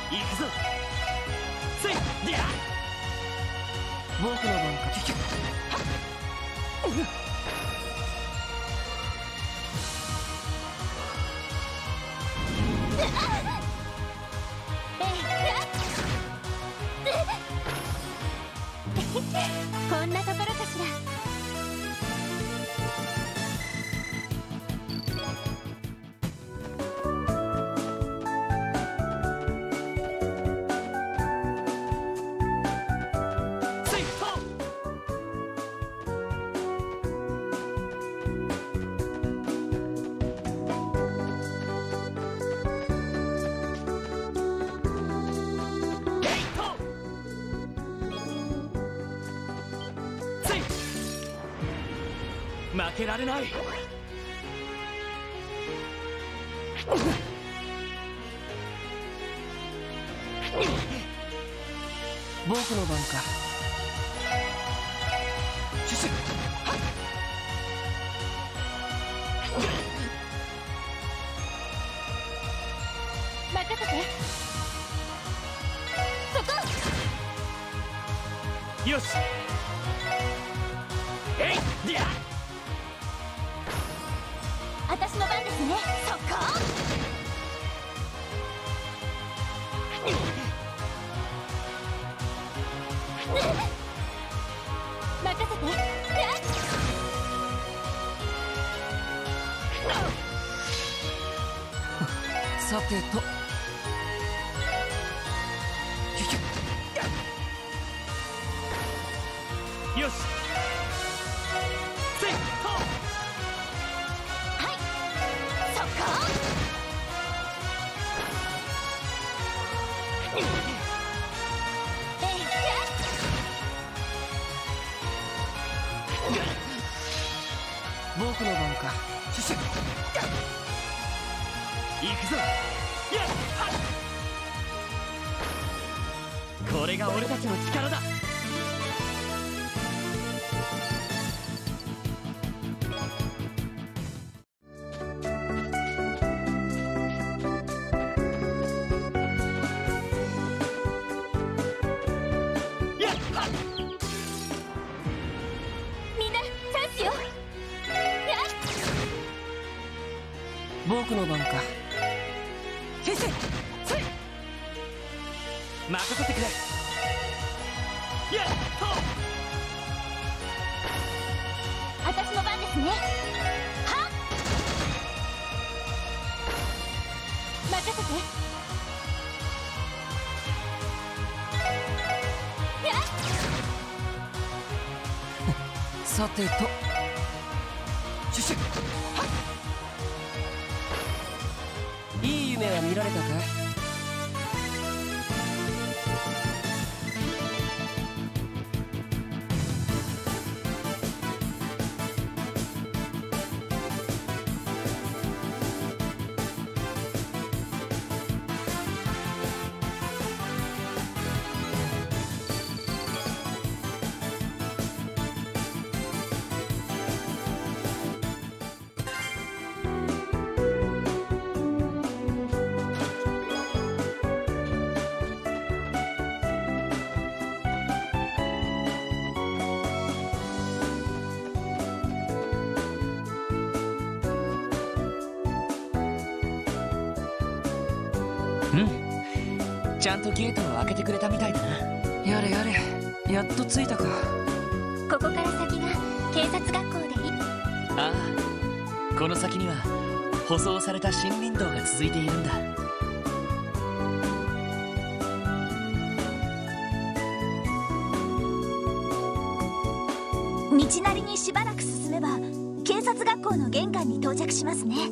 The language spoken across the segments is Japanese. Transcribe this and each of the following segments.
行くぞ。せいりゃ僕の番か。 こんなところかしら。 負けられない。僕の番か。シュシュ任せて。そこ。 よし。えいりゃ私の番ですね。そこ。任せて。 さてと。よし。せいと。僕の番か。シュシュ行くぞ。やっこれが俺たちの力だ。僕の番か。先生、せい任せてくれ。やっと私の番ですね。はっ任せて。やっさてと。シュシュいい夢は見られたか。ちゃんとゲートを開けてくれたみたいだな。やれやれ、やっと着いたか。 ここから先が警察学校でいい。 ああ、この先には舗装された森林道が続いているんだ。 道なりにしばらく進めば警察学校の玄関に到着しますね。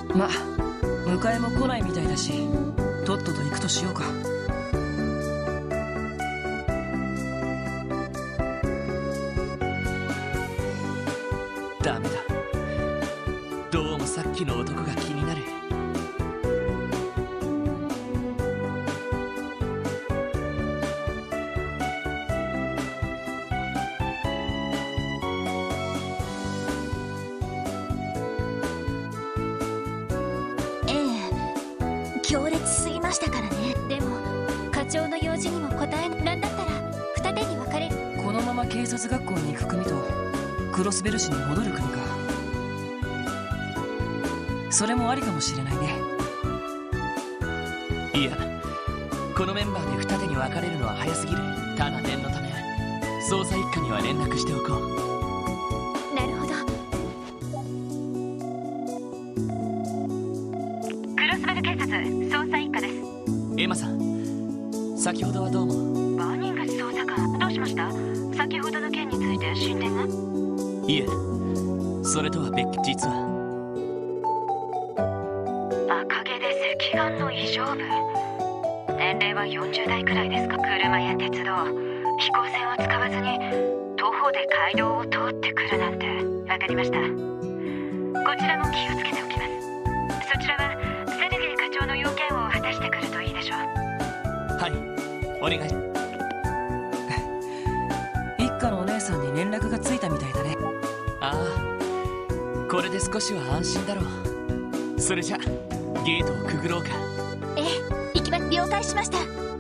ま、迎えも来ないみたいだし、とっとと行くとしようか。 ダメだ。どうもさっきの男が気になる。 強烈すぎましたからね。でも課長の用事にも応えなんだったら二手に分かれる。 このまま警察学校に行く組とクロスベル市に戻る組か。それもありかもしれないね。 いや、このメンバーで二手に分かれるのは早すぎる。ただ念のため捜査一課には連絡しておこう。 なるほど。 クロスベル警察捜査一課です。 エマさん、先ほどはどうも。 バーニングス捜査官、どうしました？先ほどの件について進展が？ いえ、それとは別件。実は赤毛で隻眼の異常部。年齢は40代くらいですか？車や鉄道、飛行船を使わずに徒歩で街道を通ってくるなんて。わかりました。こちらも気をつけておきます。そちらはセルゲイ課長の要件を果たしてくるといいでしょう。 はい、お願い。 一家のお姉さんに連絡がついたみたいだね。 ああ、これで少しは安心だろう。それじゃゲートをくぐろうか。 ええ、行きます。了解しました。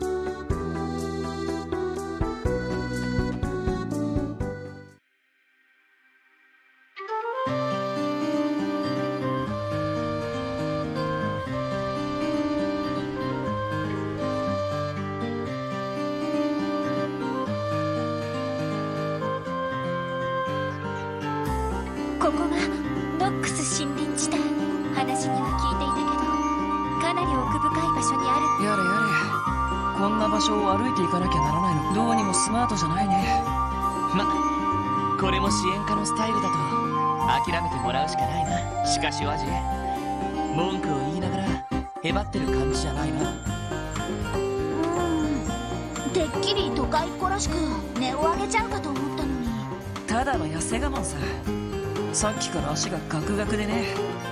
ここがノックス森林地帯。話には聞いていたけど、かなり奥深い場所にある。 やれやれ、こんな場所を歩いていかなきゃならないの。どうにもスマートじゃないね。 ま、これも支援課のスタイルだと諦めてもらうしかないな。しかしワジ、文句を言いながらへばってる感じじゃないな。 てっきり都会っ子らしく値を上げちゃうかと思ったのに。 ただの痩せ我慢さ。さっきから足がガクガクでね。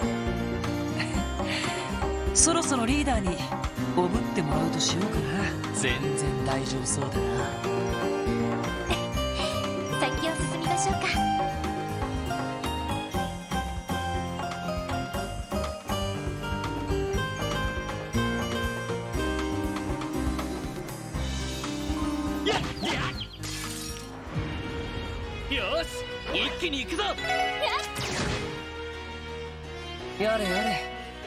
そろそろリーダーにおぶってもらうとしようかな。 全然大丈夫そうだな。 先を進みましょうか。 よし、一気に行くぞ。 やれやれ。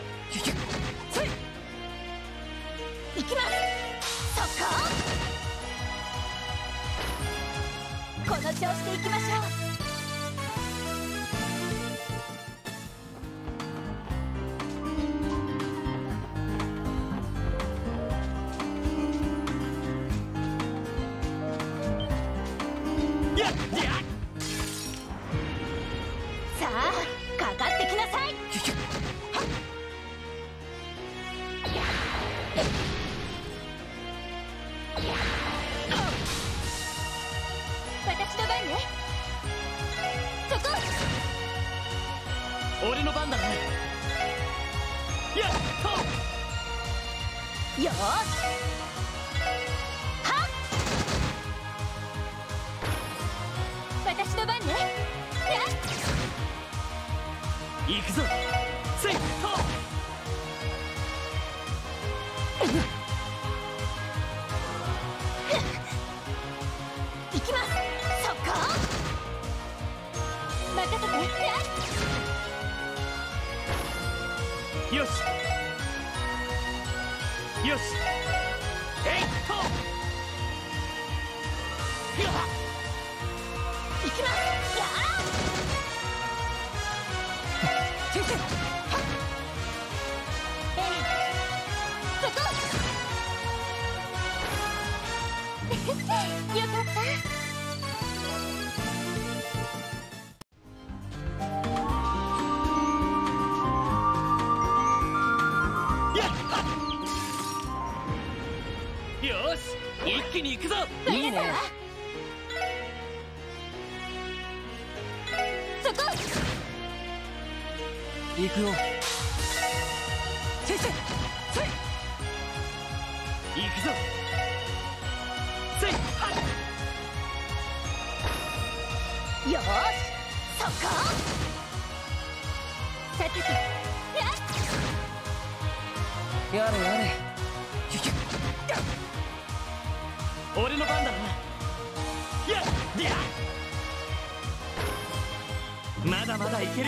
行きます。そこ。この調子で行きましょう。さあ、かかってきなさい。私の番ね。そこ。 俺の番だな。やっほ。 よーし。はっ。私の番ね。 行くぞ。せいほ。 行きます。そこ。任せて。 よしよし。えいほ。 行きます。やあ。先生。そこ。よかった。 行くよ。 せいせいせい行くぞ。せいはよーしそこ。さてとやれやれ。 俺の番だな。やっやっまだまだいける。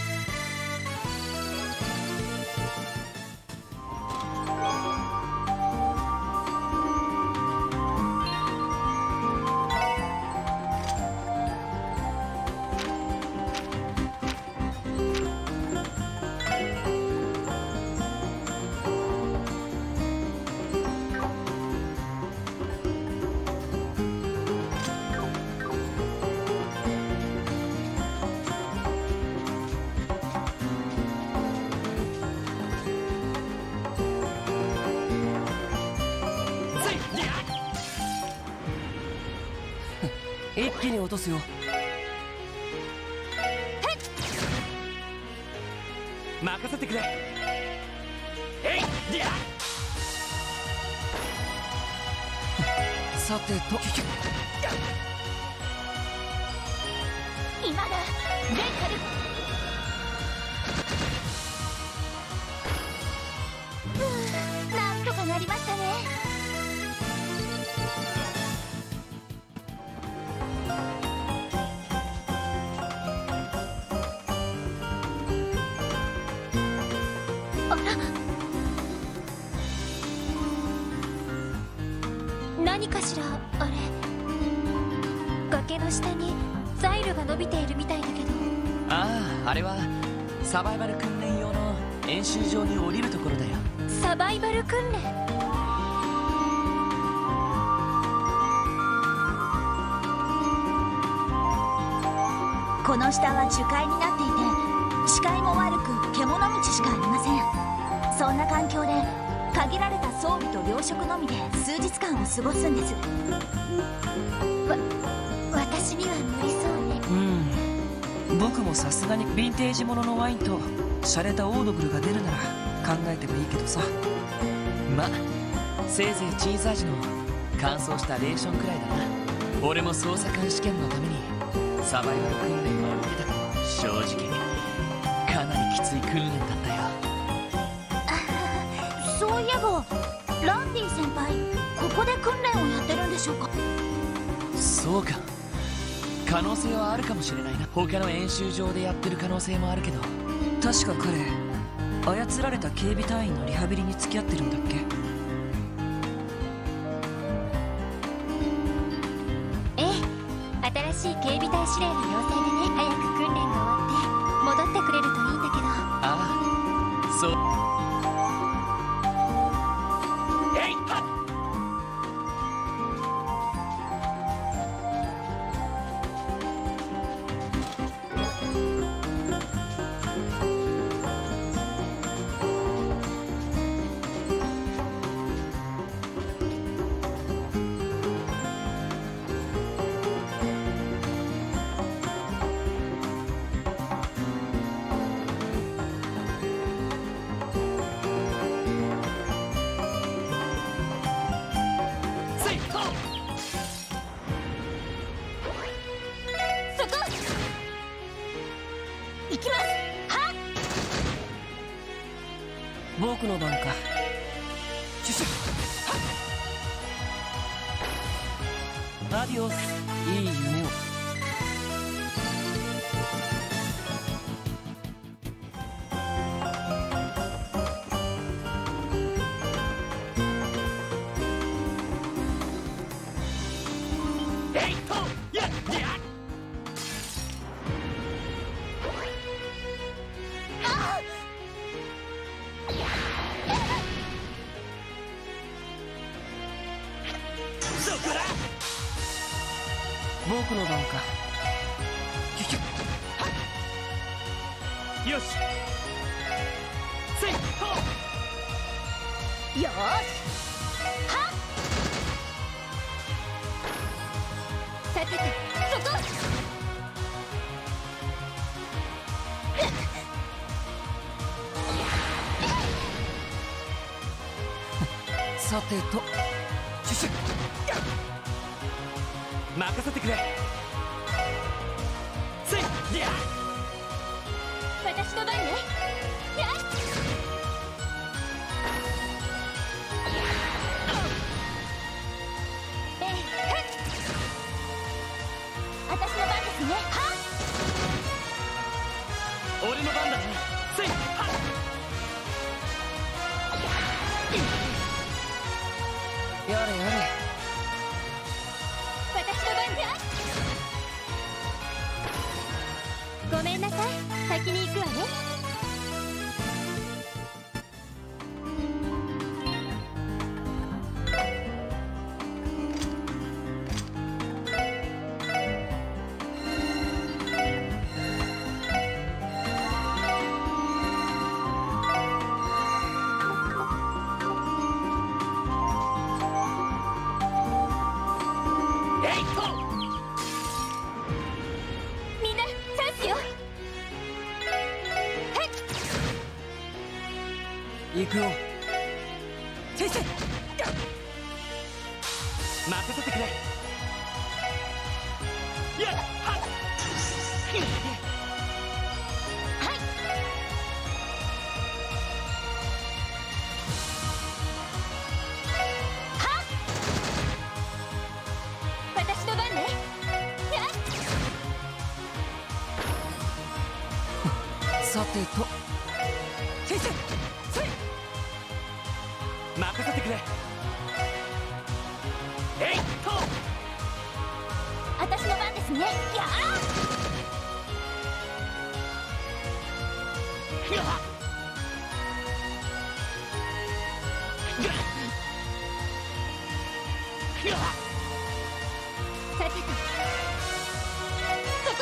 一気に落とすよ。 任せてくれ。えいやさてと今だレンカル。なんとかなりましたね。何かしらあれ。崖の下にザイルが伸びているみたいだけど。 ああ、あれはサバイバル訓練用の演習場に降りるところだよ。 サバイバル訓練。この下は樹海になっていて視界も悪く獣道しかありません。そんな環境で限られた装備と糧食のみで数日間を過ごすんです。私には無理そうね。 僕もさすがにヴィンテージもののワインと洒落たオードブルが出るなら考えてもいいけどさ。 ま、せいぜいチーズ味の乾燥したレーションくらいだな。俺も捜査官試験のためにサバイバル訓練は受けたけど、正直かなりきつい訓練だったよ。 そういえばランディ先輩、ここで訓練をやってるんでしょうか。 そうか、可能性はあるかもしれないな。他の演習場でやってる可能性もあるけど。 確か彼操られた警備隊員のリハビリに付き合ってるんだっけ。 ええ、新しい警備隊司令の要請でね。早く訓練が終わって戻ってくれるといいんだけど。 ああ、そう。えいはっ行きます。はっ。 僕の番か。シュシュアディオス、いい夢を。僕の番か。 よし、せいほよーし。はっ。さてとそこ。 さてと、シュシュッ、 任せてくれ。せいや、 私の番ね。やっ、私の番ですね。はっ、 俺の番だ。せいはっ、 やれやれ。 私の番じゃ。ごめんなさい、先に行くわね。みんなチャンスよ。 行くよ。先生、 任せてくれ。やっはっ、 はい、はっ、私の番ね。やっ、 さてと、先生、そい、 任せてくれ。えいっと、 私の番ですね。やー、 やっ、やっ、 さてと、そこ。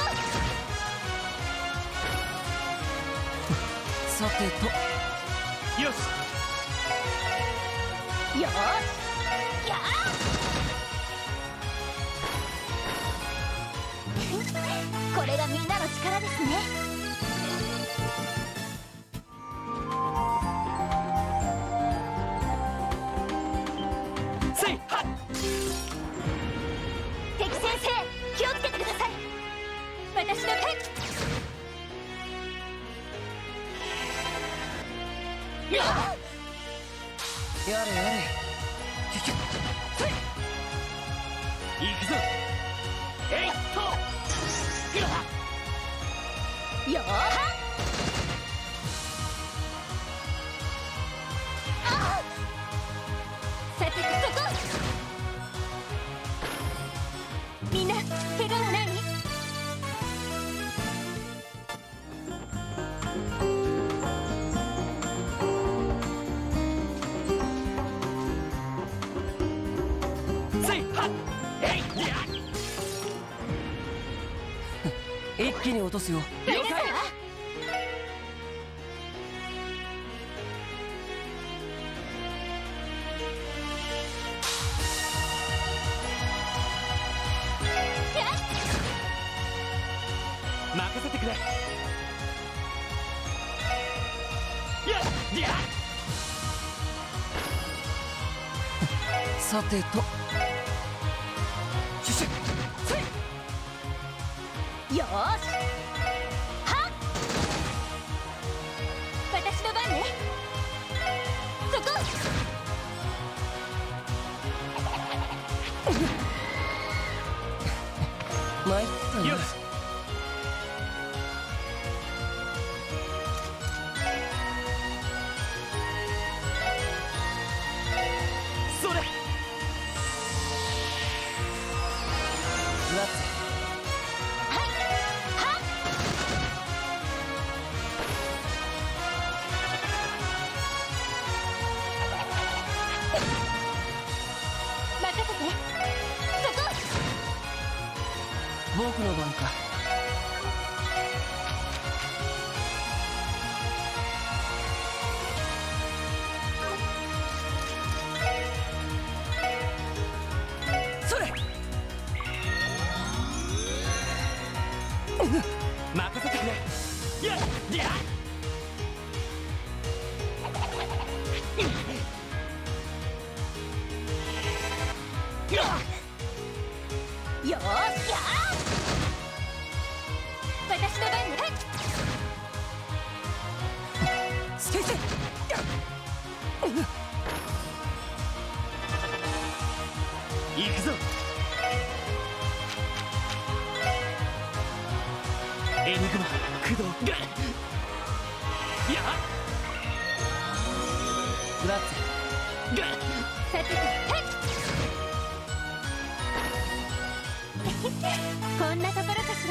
さてと、 よし。 よーし、やーこれがみんなの力ですね。 せいはっ、 敵先生、気をつけてください。私の手。 やっ、 やれやれ。シュシュッ、そい、 行くぞ。えいっと、やっ、 よーはっ、あっ、さてとそこ。みんな怪我はない？ せいはっ、えいやっ、 一気に落とすよ。 了解。 任せてくれ。やっ、やっ、 さてと、シュシュッ、そい、 よーし、はっ、私の番ね。そこ。 参ったな。 よし。それ。 夏、 はい、はっ、任せて。そこ。 僕の番か。それ。 任せてくれ。やっ、やっ、 行くぞ。エニグマ駆動がやラッツがさてとこんなところかしら。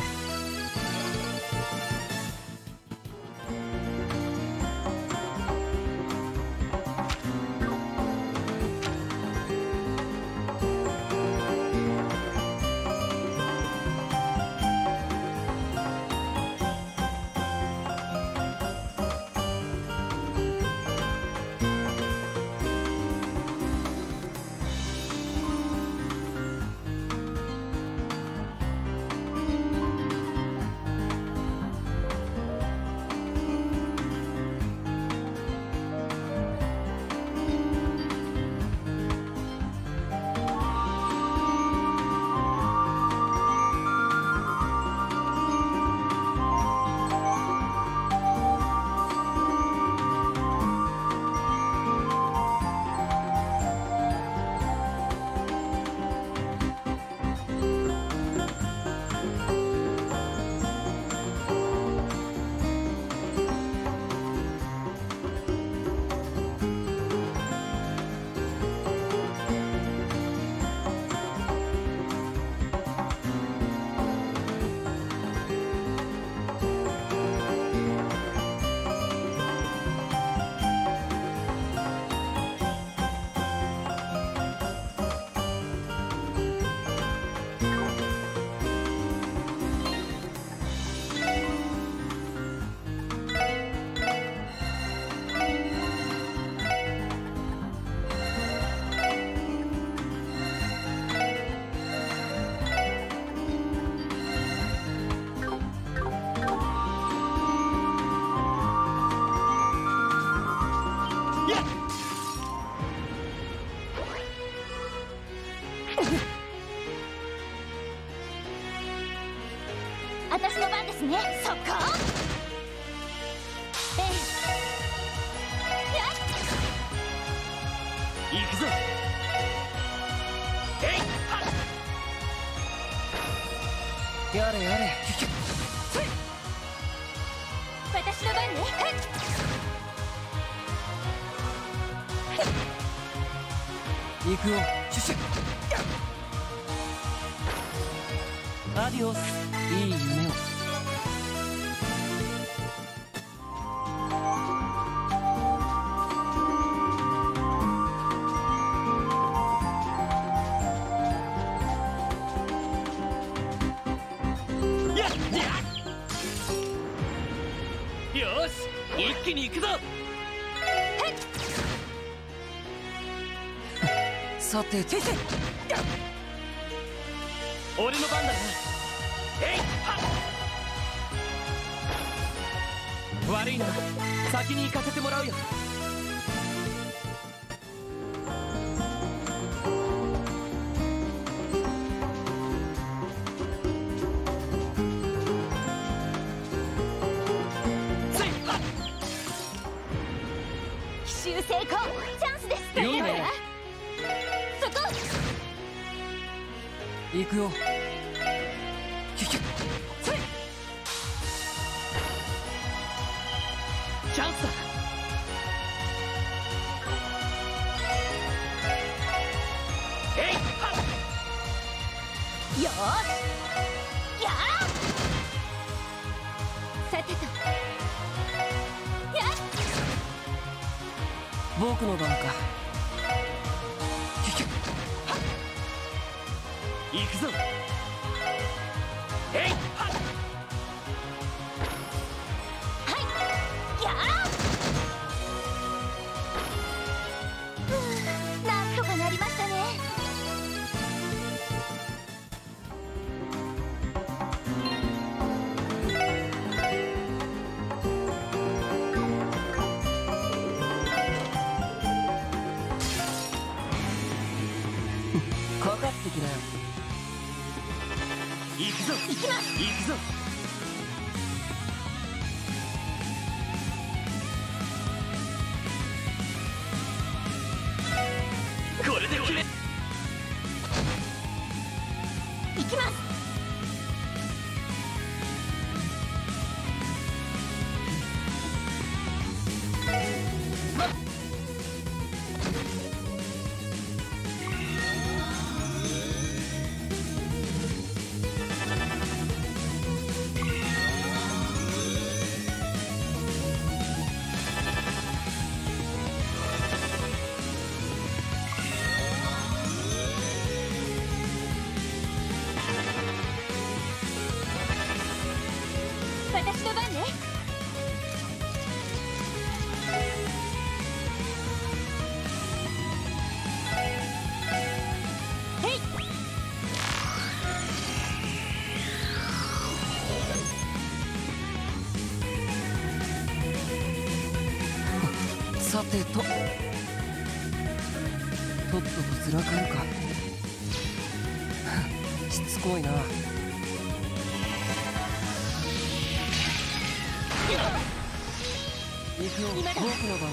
私の番ですね。そこ行くぞ。やれやれ。 私の番ね。 行くよ。シュシュアディオス。いい夢を。 よし、一気に行くぞ。 さててて俺の番だな。悪いな、先に行かせてもらうよ。 奇襲成功。チャンスです。 いいね。 そこ行くよ。 チャンスだ。 よーしやーさてとやっ僕の番か。 行くぞ。 なんとかなりましたね。 かかってきなよ。 行くぞ。 行きます。 行くぞ。 さてとっととずらかるか。しつこいな。行くよ、僕の番か。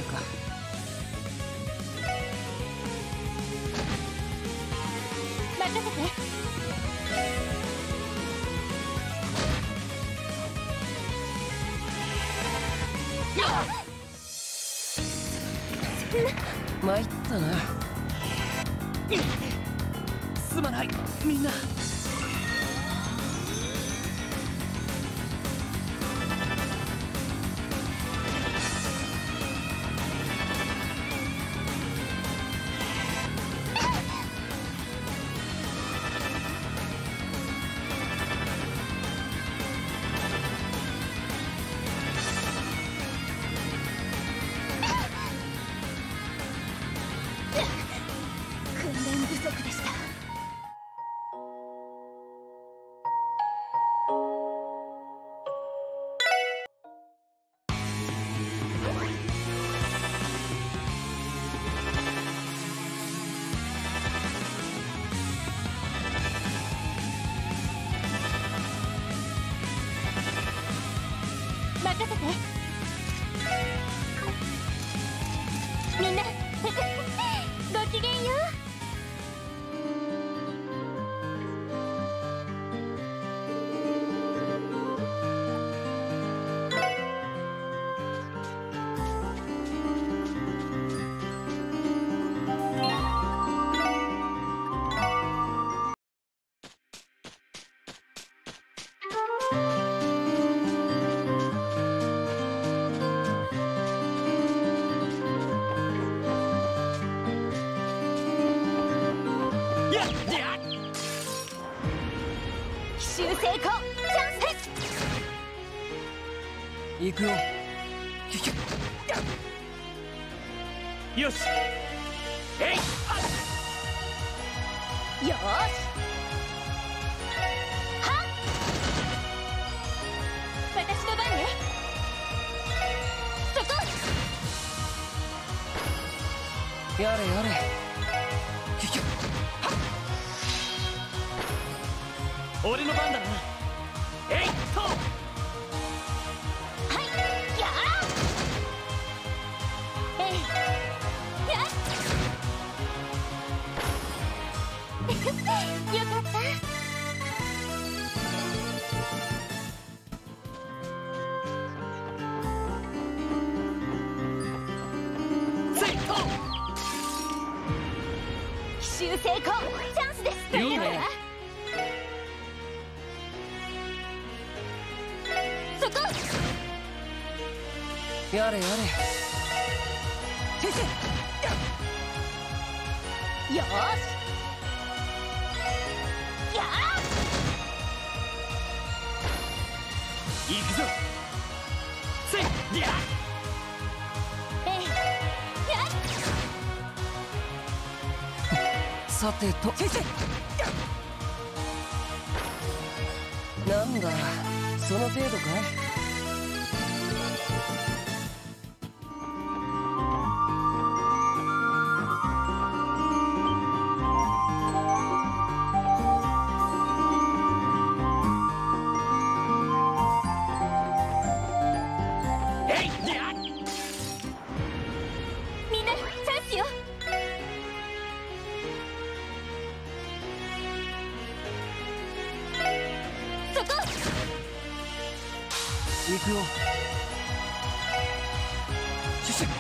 任せて。 参ったな。 すまないみんな。 訓練不足でした。任せて。みんなごきげんよう。奇襲成功。チャンスです。 行くよ。 よし。えい。 よーし。はっ。私の番ね。そこ。 やれやれ。 俺の番だな。えいっと。 はい。やー。えい。やっ。よかった。 せいっと。 奇襲成功。チャンスです。 いいね。 そこ。 やれやれ。 先生。よーし。や行くぞ。せいや。 ー。えい。やっ。 さてと。先生。なんだ、その程度かい。 みんなチャンスよ。そこ。 行くよ。シュシュッ。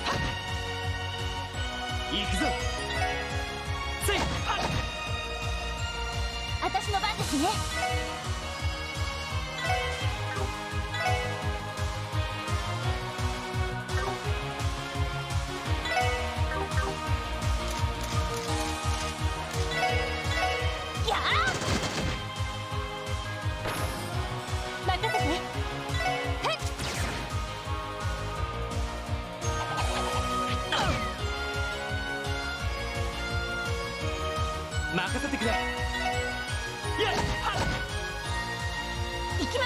行くぞ。せい。 私の番ですね。やー。任せて。はい。 任せてくれ。やっ。 行きます。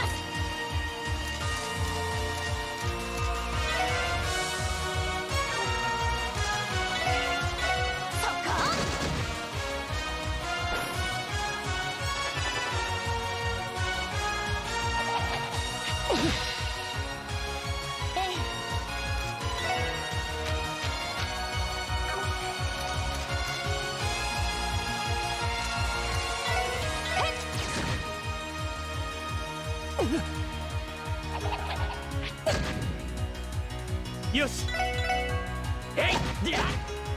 よし、えい、や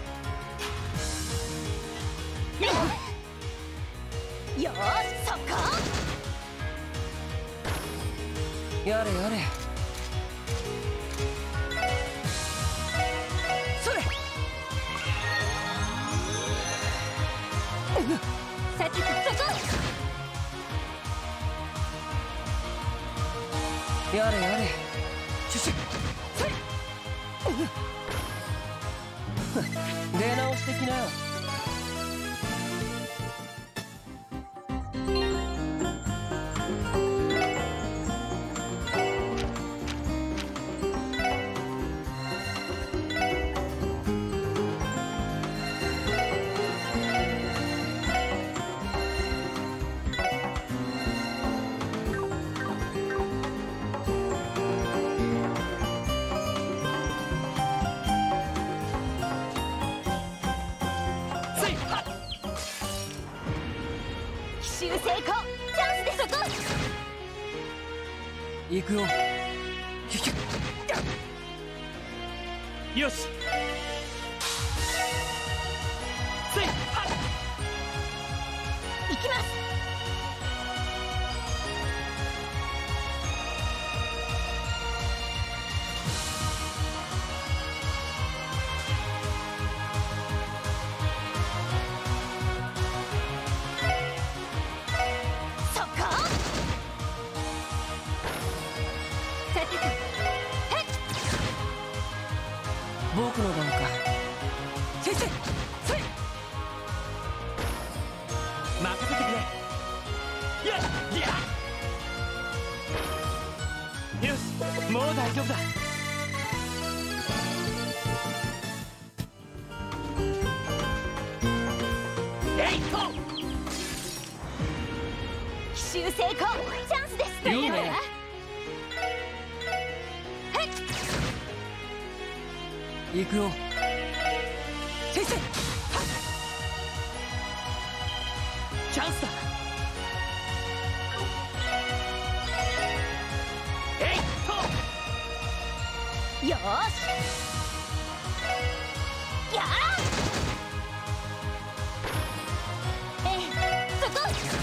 よーし、そっか。 やれやれ。それ。 さてとそこ。 やれやれ。シュシュ。出直してきなよ。 奇襲成功。チャンスでそこ。 行くよ。 よし、せいはっ、 行きます。そっか。さてと、へっ。 僕の番か。先生、それ。 任せてくれ。やっ、よし、もう大丈夫だ。えいと、 奇襲成功。チャンスです。 いいね。行くよ。先生。 チャンスだ。えいと、 よーし。やー。そこ。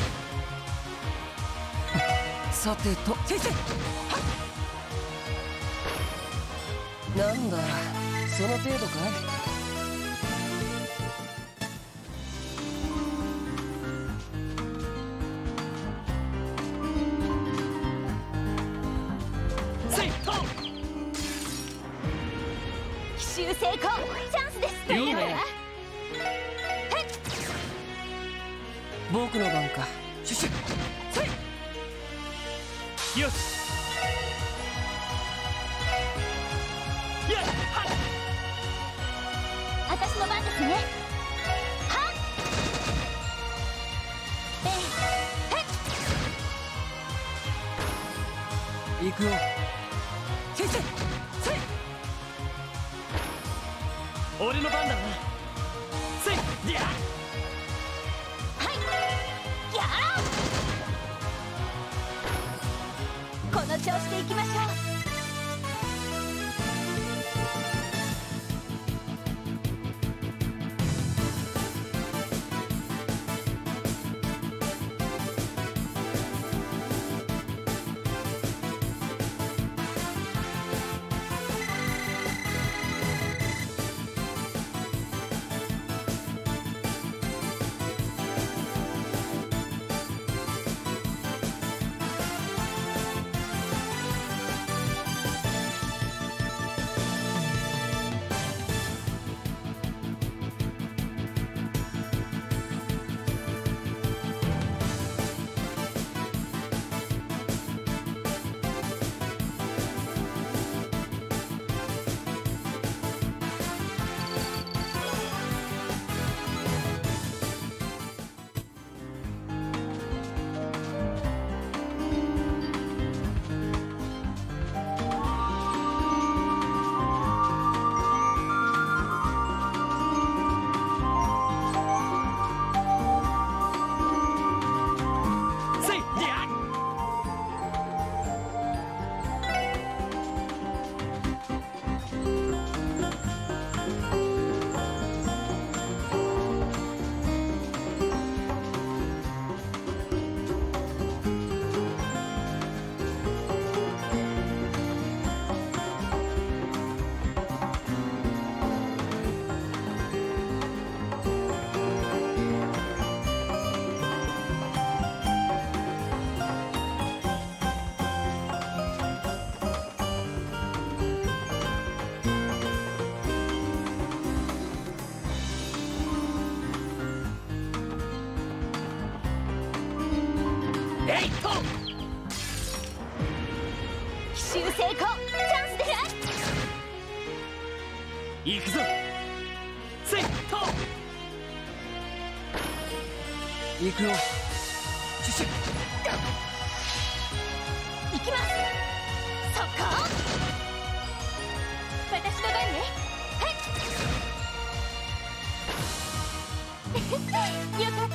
さてと、先生。なんだ、その程度かい。 奇襲成功。チャンスです。 いいね。僕の番か。シュシュ。 よし、やっ、はっ、 私の番ですね。はっ。 行くよ。先生。 俺の番だな。せい、やっ、 はい。やー。この調子でいきましょう。 いと奇襲成功。チャンスです。 行くぞ。せいと行くよ。 シュシュ行きます。そこ。私の番ね。はいよかった。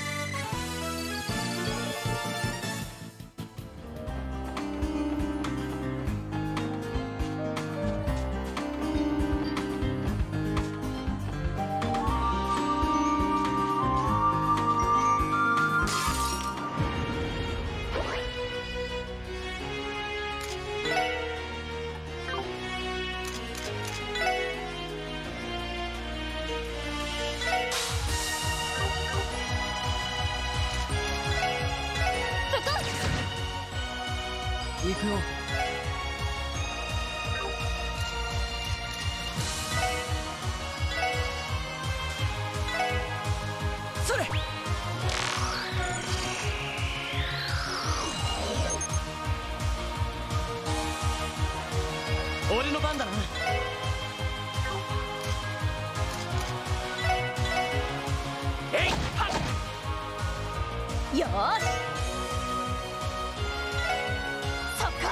行くよ。それ。 俺の番だな。えいはっ。 よーし。そこ。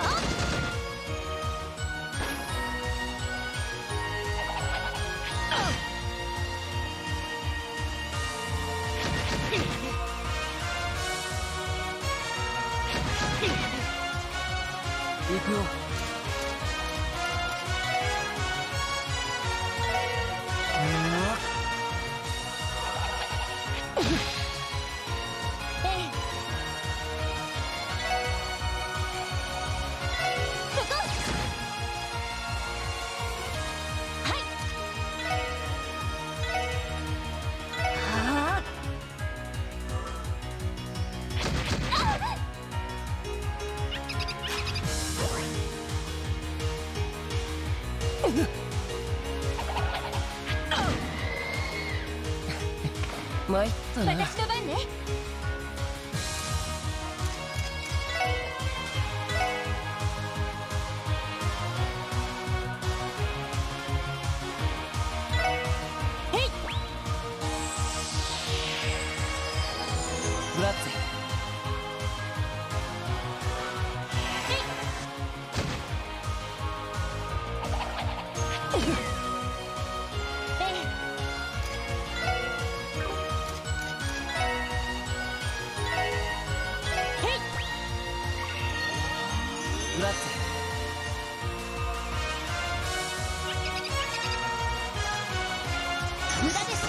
行くよ。参ったな。 私の番ね。へい。 グラッツェ。グラッツェ。 無駄です。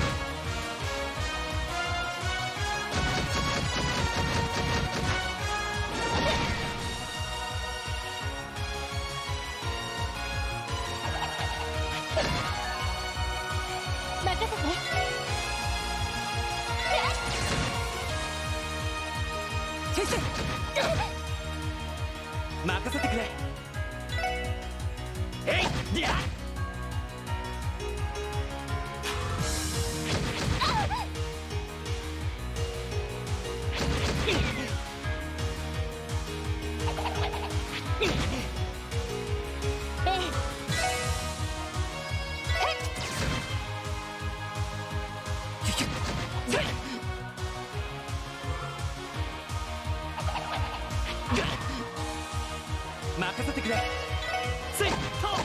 任せて。 先生。 任せてくれ。えいりゃ。任せてくれ。せいと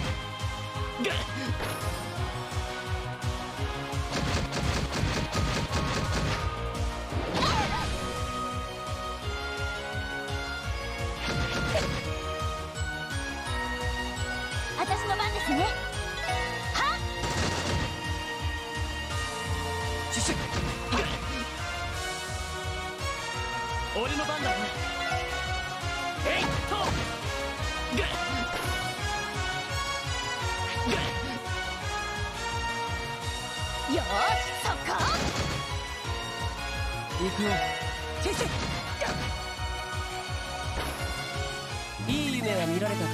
私の番ですね。はっ。 シュシュ。 俺の番だな。えいとよーし、そこ。 行くよ。先生。いい夢は見られたか。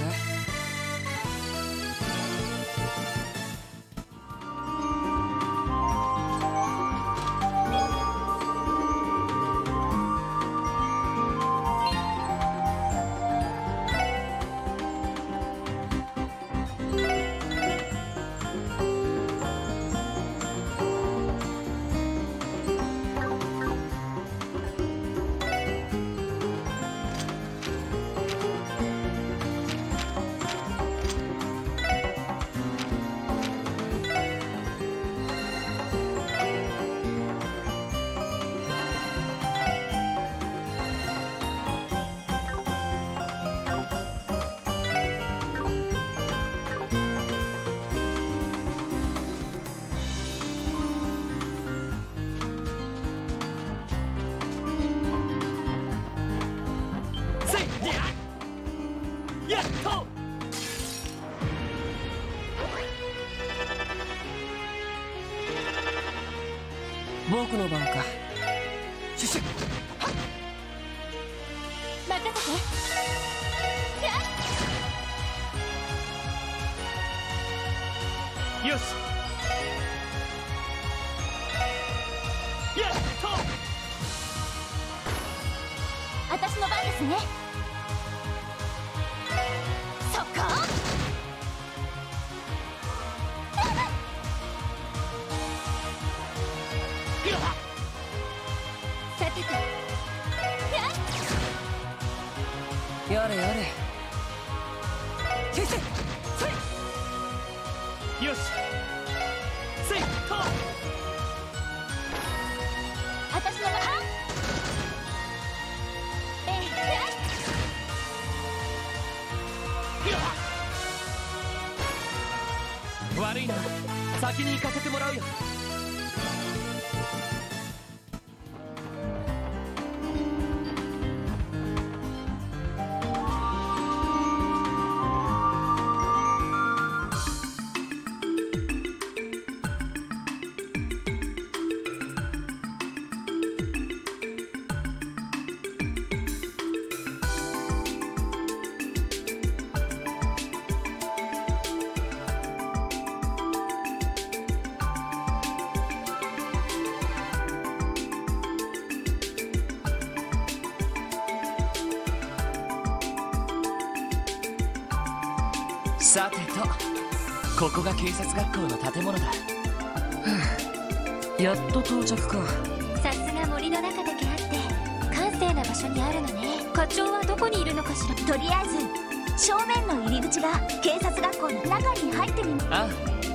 僕の番か。シュシュッ。 任せて。 よし。やっと。 私の番ですね。そこ。さてと。 やれやれ。先生、それ。 よし。せいと。 私の番。 悪いな、先に行かせてもらうよ。さてと、ここが警察学校の建物だ。 やっと到着か。 さすが森の中だけあって閑静な場所にあるのね。課長はどこにいるのかしら。とりあえず正面の入り口が警察学校の中に入ってみます。 ああ。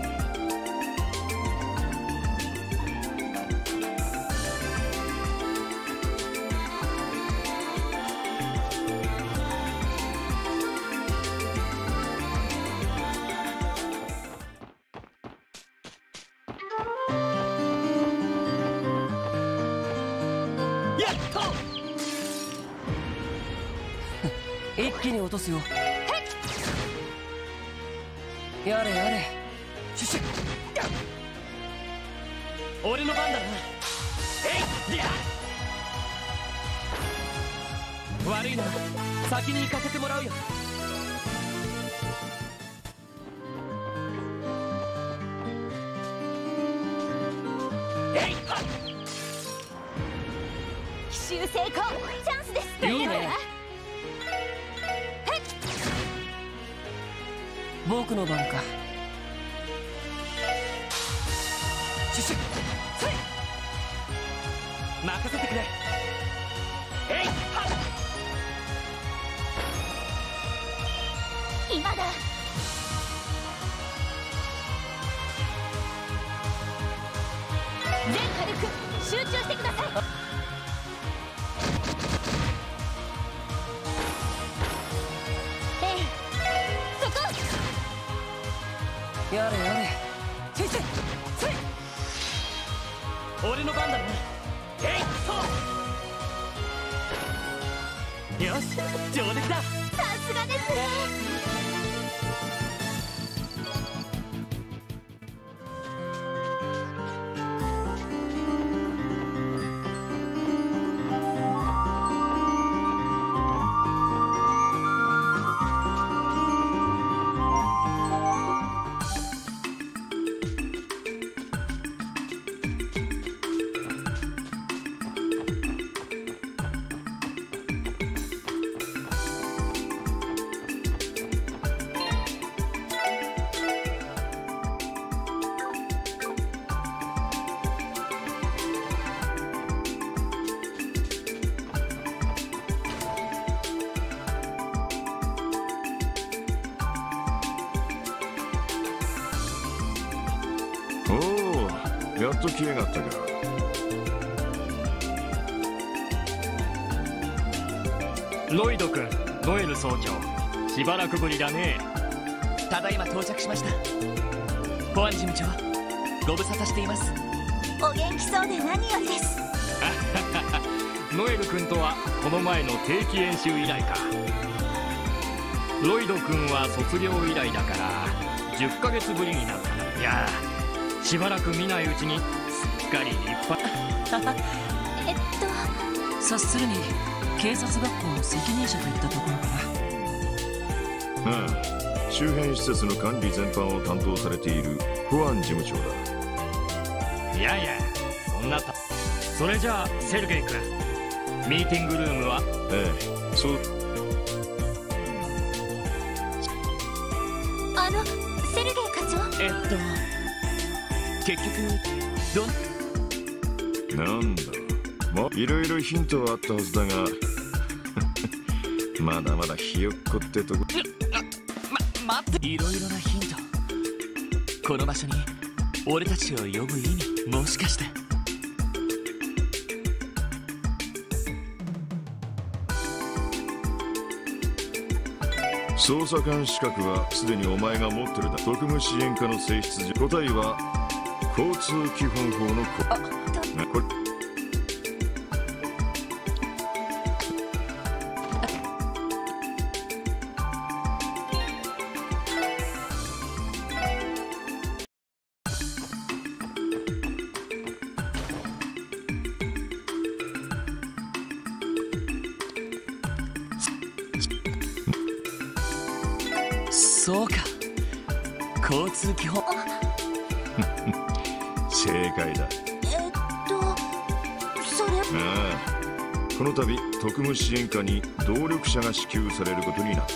一気に落とすよ。やれやれ。シュシュッ。 俺の番だな。えい、悪いな、先に行かせてもらうよ。 奇襲成功。チャンスです。 いいね。 僕の番か。シュシュッ。それ。 任せてくれ。えい、 今だ。全火力集中してください。そこ。 やれやれ。先生、それ。 俺の番だな。えい、そう。よし、上出来だ。 さすがですね。 やっと来やがったか。 ロイド君、ノエル総長、しばらくぶりだね。 ただいま到着しました。保安事務長、ご無沙汰しています。 お元気そうで何よりです。 ノエル君とはこの前の定期演習以来か。ロイド君は卒業以来だから10ヶ月ぶりになるかな。いやしばらく見ないうちにすっかり立派。 察するに警察学校の責任者といったところかな。 ああ、周辺施設の管理全般を担当されている保安事務長だ。 いやいや、そんなそれじゃあセルゲイ君、ミーティングルームは？ ええ、そう。 セルゲイ課長。 結局なんだ、いろいろヒントはあったはずだがまだまだひよっこってとこ。 待って、いろいろなヒント。この場所に俺たちを呼ぶ意味、もしかして。 捜査官資格はすでにお前が持ってるだ。特務支援課の性質上、答えは交通基本法のこれ。 そうか、交通基本。 正解だ。 それ。 ああ、この度特務支援課に動力車が支給されることになった。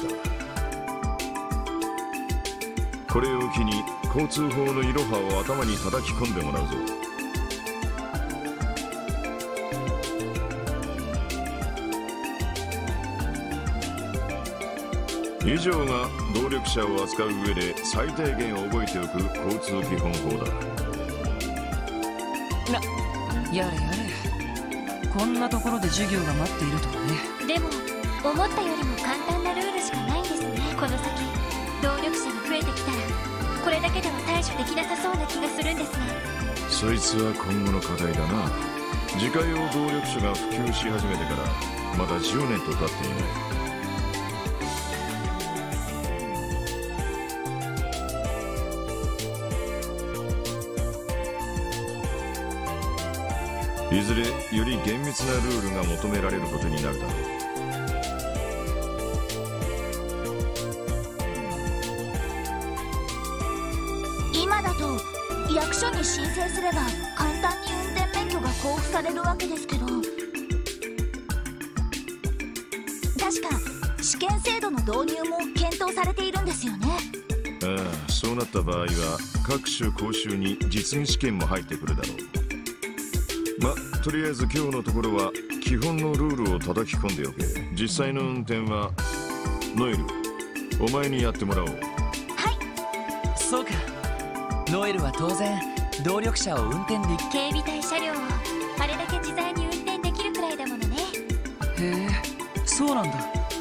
これを機に交通法のいろはを頭に叩き込んでもらうぞ。以上が動力車を扱う上で最低限覚えておく交通基本法だ。 やれやれ、こんなところで授業が待っているとはね。 でも思ったよりも簡単なルールしかないんですね。この先動力車が増えてきたらこれだけでは対処できなさそうな気がするんですが。 そいつは今後の課題だな。自家用動力車が普及し始めてからまだ10年と経っていない。いずれより厳密なルールが求められることになるだろう。 今だと役所に申請すれば簡単に運転免許が交付されるわけですけど、確か試験制度の導入も検討されているんですよね。 ああ、そうなった場合は各種講習に実技試験も入ってくるだろう。とりあえず今日のところは基本のルールを叩き込んでおけ。実際の運転はノエル、お前にやってもらおう。 はい。 そうか、ノエルは当然動力車を運転でき。 警備隊車両をあれだけ自在に運転できるくらいだものね。 へえ、そうなんだ。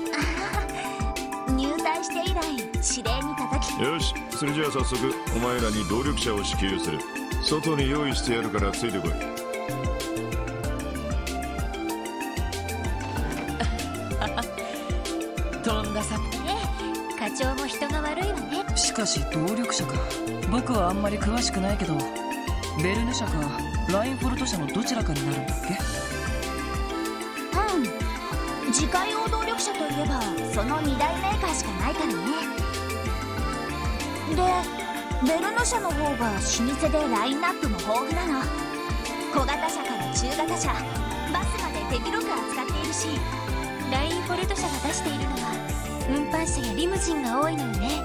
入隊して以来指令に叩き。 よし、それじゃあ早速お前らに動力車を支給する。外に用意してやるからついてこい。 とんださ。 課長も人が悪いわね。 しかし動力車か、僕はあんまり詳しくないけど、ベルヌ社かラインフォルト社のどちらかになるんだっけ？ 自家用動力車といえばその2大メーカーしかないからね。で、ベルヌ社の方が老舗でラインナップも豊富なの。小型車から中型車、バスまで手広く扱っているし、 ラインフォルト社が出しているのは運搬車やリムジンが多いのよね。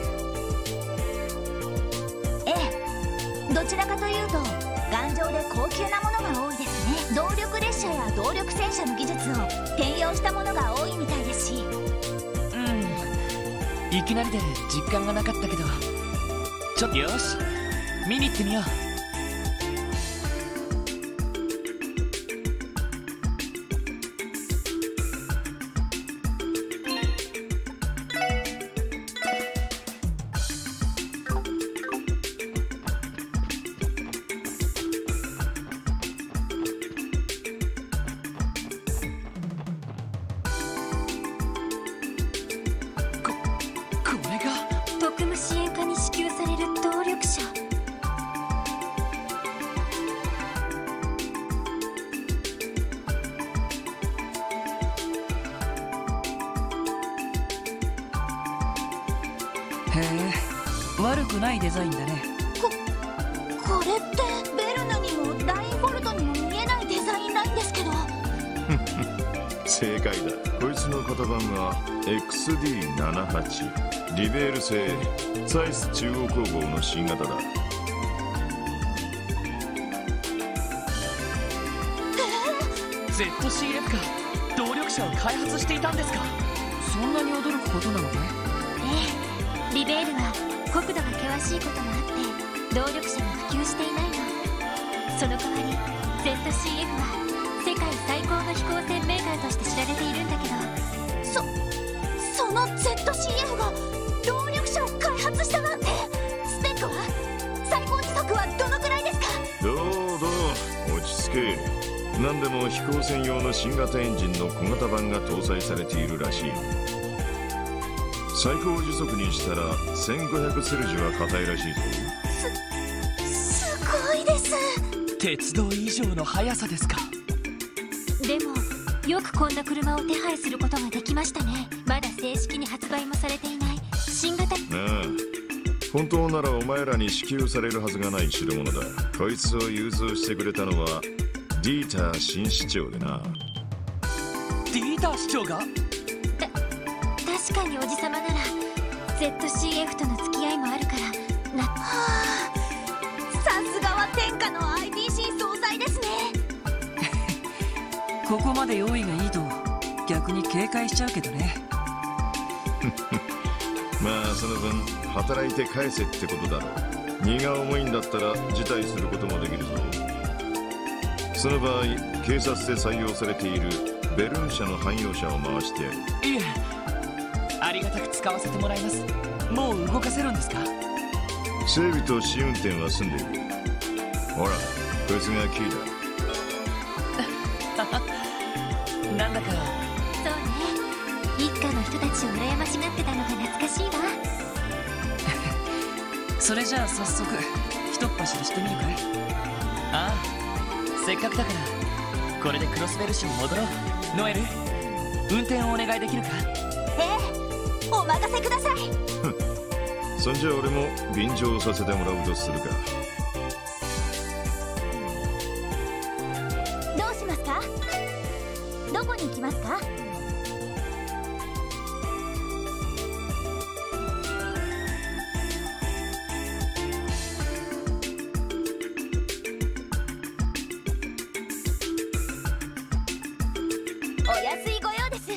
ええ、どちらかというと頑丈で高級なものが多いですね。動力列車や動力戦車の技術を転用したものが多いみたいですし。 いきなりで実感がなかったけど、よし、見に行ってみよう。 特務支援課に支給される動力車。 へえ、悪くないデザインだね。 これってベルヌにもラインフォルトにも見えないデザインラインですけど。 正解だ。こいつの型番は XD78 リベール製サイス中央工房の新型だ。 ZCF が動力車を開発していたんですか。 そんなに驚くことなのかい？ ええ、リベールは国土が険しいこともあって動力車が普及していないの。その代わり ZCF は世界最高の飛行船メーカーとして知られているんだけど、 その ZCF が動力車を開発したなんて。スペックは最高時速はどのくらいですか？ どう落ち着け。何でも飛行船用の新型エンジンの小型版が搭載されているらしい。最高時速にしたら1500セルジは硬いらしいぞ。 すごいです。 鉄道以上の速さですか。 でもよくこんな車を手配することができましたね。まだ正式に発売もされていない新型。 ああ、本当ならお前らに支給されるはずがない代物だ。こいつを融通してくれたのはディーター新市長でな。 ディーター市長が？ 確かにおじさまなら ZCF との付き合いもあるからな。 はあ、さすがは天下の IBC 総裁ですね。 ここまで用意がいいと逆に警戒しちゃうけどね。 まあその分働いて返せってことだろう。荷が重いんだったら辞退することもできるぞ。その場合警察で採用されているベルン社の汎用車を回してやる。 いえ、ありがたく使わせてもらいます。もう動かせるんですか？ 整備と試運転は済んでいる。ほら、こいつがキーだ。 なんだか。 そうね、一家の人たちを羨ましがってたのが懐かしいわ。 それじゃあ早速ひとっ走りしてみるかい？ ああ、せっかくだからこれでクロスベル市に戻ろう。ノエル、運転をお願いできるか？ ええ、お任せください。 そんじゃ俺も便乗させてもらうとするか。 どうしますか？どこに行きますか？お安いご用です。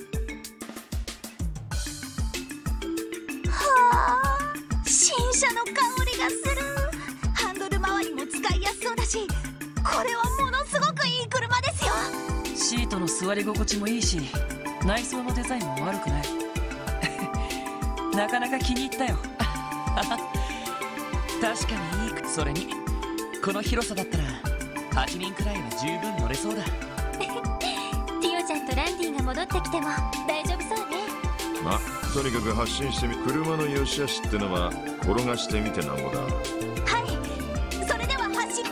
はあ、新車の香りがする。ハンドル周りも使いやすそうだし、これはものすごくいい車ですよ。 シートの座り心地もいいし内装のデザインも悪くない。なかなか気に入ったよ。 確かにいい。それにこの広さだったら8人くらいは十分乗れそうだ。 ティオちゃんとランディが戻ってきても大丈夫そうね。 ま、とにかく発進してみ。車の良し悪しってのは転がしてみてなんぼだ。 はい、それでは発進。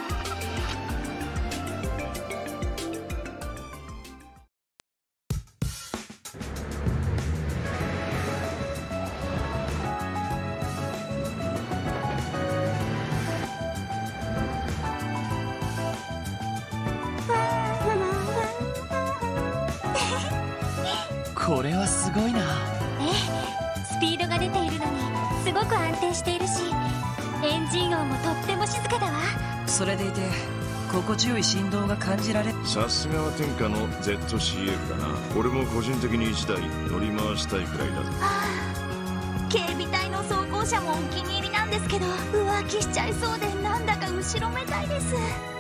これはすごいな。 ええ、スピードが出ているのにすごく安定しているし、エンジン音もとっても静かだわ。 それでいて心地よい振動が感じられ。 さすがは天下の ZCF だな。俺も個人的に1台乗り回したいくらいだぞ。 警備隊の装甲車もお気に入りなんですけど、浮気しちゃいそうでなんだか後ろめたいです。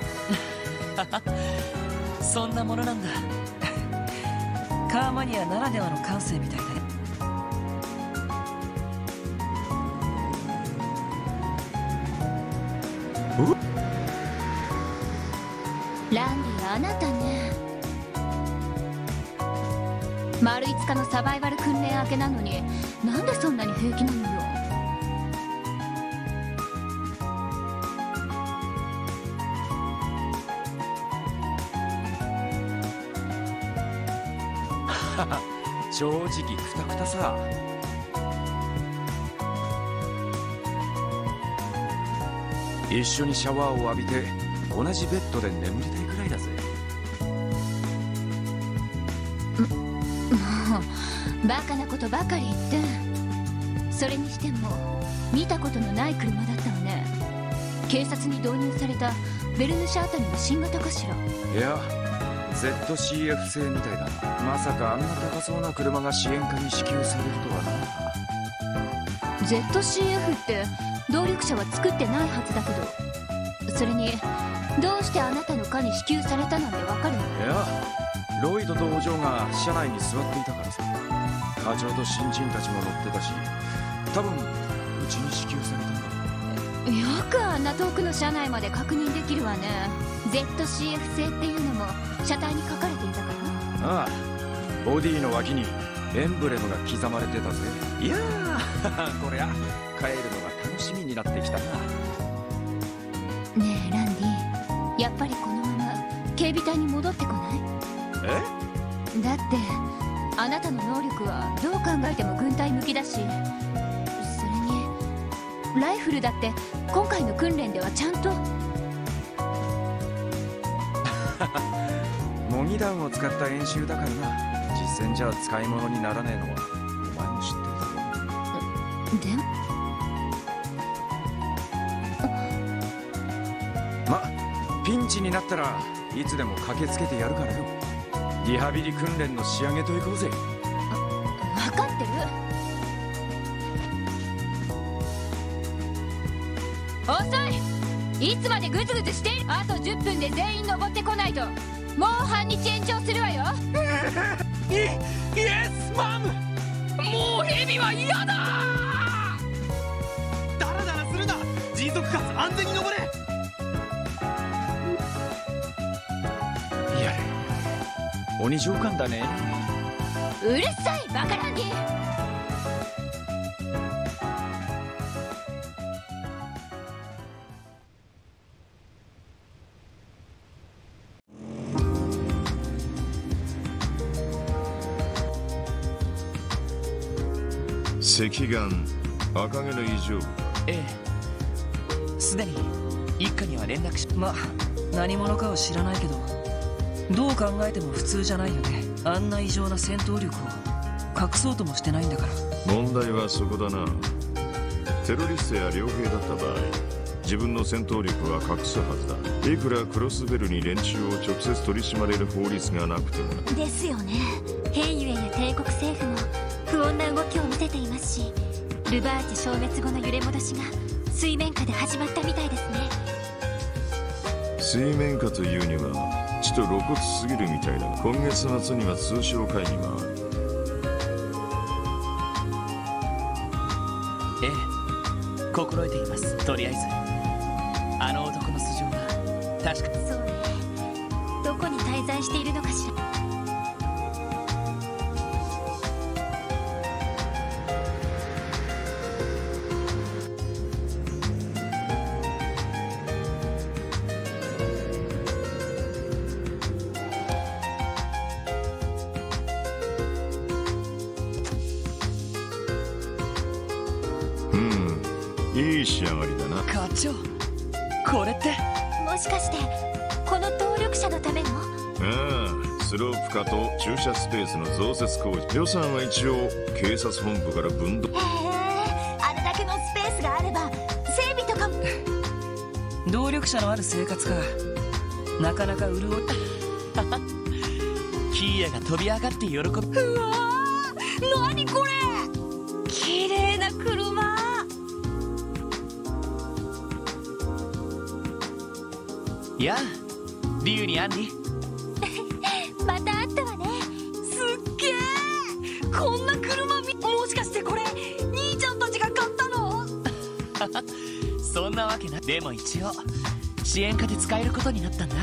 そんなものなんだ。 カーマニアならではの感性みたいだね。 ランディ、あなたね。丸5日のサバイバル訓練明けなのになんでそんなに平気なのよ。 正直クタクタさ。 一緒にシャワーを浴びて同じベッドで眠りたいくらいだぜ。 もうバカなことばかり言って。それにしても見たことのない車だったわね。警察に導入されたベルヌシャあたりの新型かしら。 いや ZCF 製みたいだ。まさかあんな高そうな車が支援課に支給されるとはな。 ZCF って動力車は作ってないはずだけど、それにどうしてあなたの課に支給されたなんてわかるの？ いやロイドとお嬢が車内に座っていたからさ。課長と新人たちも乗ってたし、多分うちに支給されたんだろう。 よくあんな遠くの車内まで確認できるわね。 ZCF 製っていうのも車体に書かれていたから。 ああ、ボディの脇にエンブレムが刻まれてたぜ。いやーこりゃ帰るのが楽しみになってきたな。 ねえランディ、やっぱりこのまま警備隊に戻ってこない？ え？ だってあなたの能力はどう考えても軍隊向きだし、それにライフルだって今回の訓練ではちゃんと模擬弾を使った演習だからな。実戦じゃ使い物にならねえのはお前も知ってるだろ。 でもま、ピンチになったらいつでも駆けつけてやるからよ。リハビリ訓練の仕上げといこうぜ。 分かってる。遅い。いつまでグズグズしている。あと10分で全員登ってこないともう半日延長するわよ。 イエスマム、もうヘビは嫌だ。ダラダラするな。迅速かつ安全に登れ。 やれ、鬼上官だね。 うるさいバカランディ。 赤眼、赤毛の異常部か。 ええ、すでに一家には連絡し。 まあ何者かは知らないけど、どう考えても普通じゃないよね。あんな異常な戦闘力を隠そうともしてないんだから。 問題はそこだな。テロリストや傭兵だった場合、自分の戦闘力は隠すはずだ。いくらクロスベルに連中を直接取り締まれる法律がなくてもな。 ですよね。ヘイユエや帝国政府も不穏な動きを見せていますし、ルバーチ消滅後の揺れ戻しが水面下で始まったみたいですね。 水面下というにはちと露骨すぎるみたいだ。今月末には通商会議がある。 ええ、心得ています。とりあえずあの男の素性は確か。 そうね。どこに滞在しているのかしら。 いい仕上がりだな。 課長、これってもしかしてこの動力車のための？ ああ、スロープ化と駐車スペースの増設工事。予算は一応警察本部から分度。 へえ、あれだけのスペースがあれば整備とかも。 動力車のある生活か。なかなか潤った。 キーヤが飛び上がって喜ぶ。 うわー、何これ、綺麗な車。 やあ、リュウにアンリ。 また会ったわね。 すっげえ、こんな車もしかしてこれ兄ちゃんたちが買ったの？ そんなわけな。でも一応支援課で使えることになったんだ。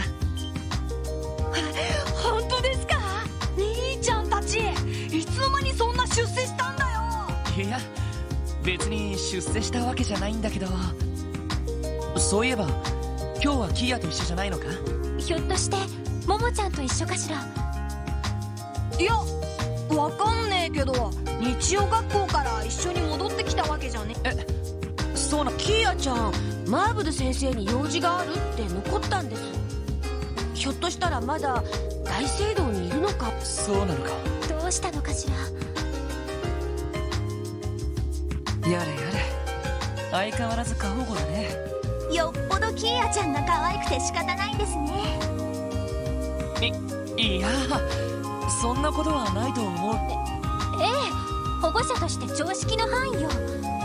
本当ですか？兄ちゃんたちいつの間にそんな出世したんだよ。 いや、別に出世したわけじゃないんだけど。そういえば今日はキーヤと一緒じゃないのか？ ひょっとしてモモちゃんと一緒かしら。 いや、わかんねえけど日曜学校から一緒に戻ってきたわけじゃね。 そうな。 キーヤちゃんマーブル先生に用事があるって残ったんです。ひょっとしたらまだ大聖堂にいるのか。 そうなのか。 どうしたのかしら。 やれやれ、相変わらず過保護だね。 よっぽどキーヤちゃんが可愛くて仕方ないんですね。 いや、そんなことはないと思う。 ええ、保護者として常識の範囲よ。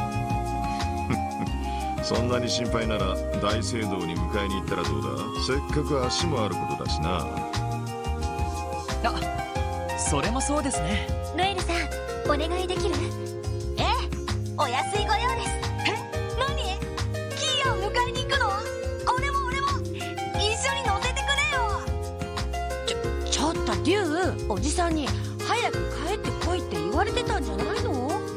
そんなに心配なら大聖堂に迎えに行ったらどうだ。せっかく足もあることだしな。 あ、それもそうですね。 ノエルさん、お願いできる？ ええ、お安いご用です。え、何？キーヤを迎えに行くの？俺も一緒に乗せてくれよ。 ちょっとリュウ、おじさんに早く帰ってこいって言われてたんじゃないの？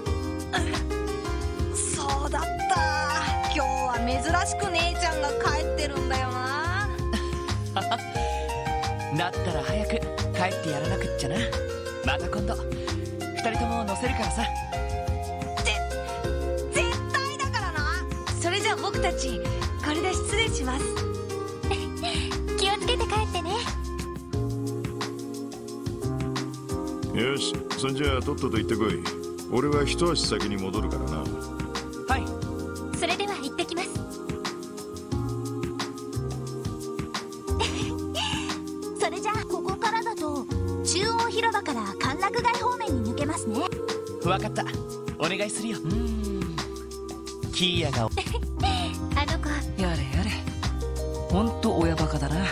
そうだった。今日は珍しく姉ちゃんが帰ってるんだよな。 だったら早く帰ってやらなくっちゃな。また今度2人とも乗せるからさ。 絶対だからな。 それじゃあ僕たちこれで失礼します。 気をつけて帰ってね。 よし、そんじゃあとっとと行ってこい。俺は一足先に戻るからな。 はい。 それでは行ってきます。 それじゃあここからだと中央広場から歓楽街方面に抜けますね。 わかった、お願いするよ。キーヤがあの子、 やれやれ、ほんと親バカだな。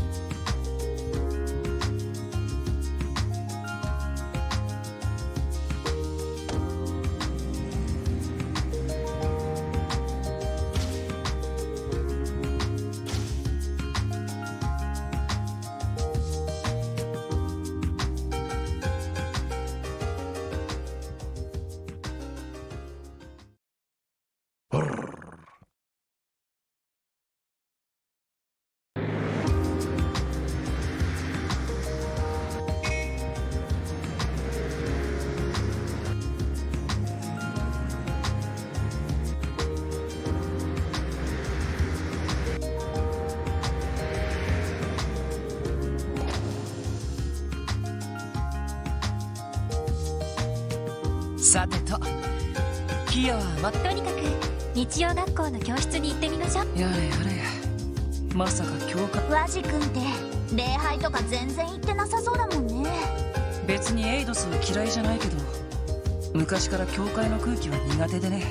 さてと、キーヤはとにかく日曜学校の教室に行ってみましょう。 やれやれ、まさか教会。 ワジ君って礼拝とか全然行ってなさそうだもんね。 別にエイドスは嫌いじゃないけど、昔から教会の空気は苦手でね。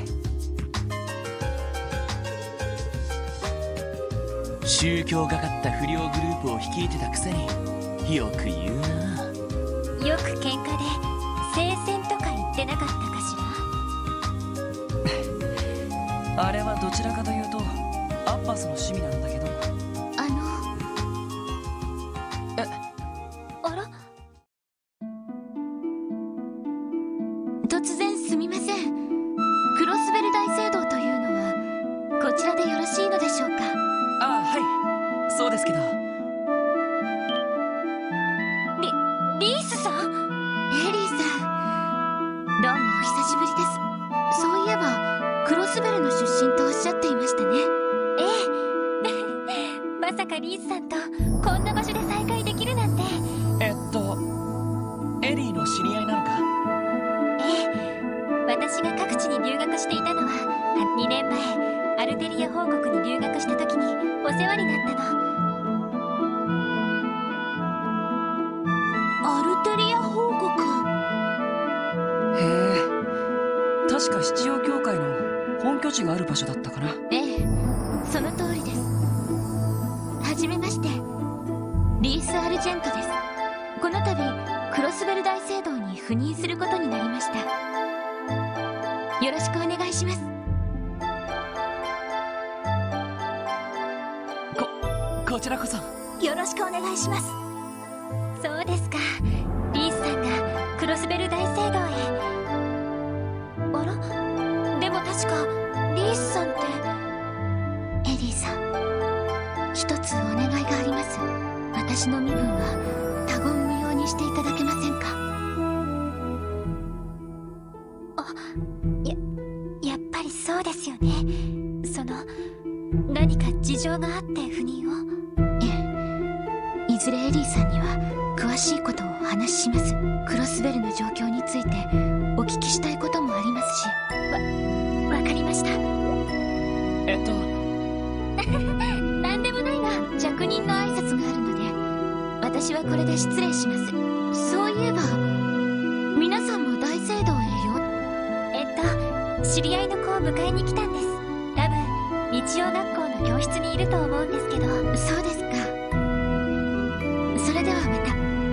宗教がかった不良グループを率いてたくせによく言うな。 よく喧嘩で聖戦とか言ってなかったかしあれはどちらかというとアッバスの趣味なんだけど。 あら、突然すみません。クロスベル大聖堂というのはこちらでよろしいのでしょうか？ ああ、はい、そうですけど。 リースさん？ エリーさん、どうもお久しぶりです。そういえばクロスベルの出身とおっしゃっていましたね。 ええ。まさかリースさんとこんな場所で再会できるなんて。 エリーの知り合いなのか？ ええ、私が各地に留学していたのは2年前アルテリア王国に留学した時にお世話になったの。 アルテリア王国。 へえ、確か七葉教会の本拠地がある場所だったかな。 ええ、その通りです。はじめまして、リース・アルジェントです。この度クロスベル大聖堂に赴任することになりました。よろしくお願いします。 こちらこそよろしくお願いします。 そうですか、リースさんがクロスベル大聖堂へ。 あら、でも確かリースさんって。エリーさん、一つお願いがあります。私の身分は他言無用にしていただけませんか？ やっぱりそうですよね。 事情があって赴任を。ええ、いずれエリーさんには詳しいことをお話しします。クロスベルの状況についてお聞きしたいこともありますし。わかりました。なんでもないが、着任の挨拶があるので私はこれで失礼します。そういえば皆さんも大聖堂へよ。知り合いの子を迎えに来たんです。多分日曜学校の教室にいると思うんですけど。そうですか。それではま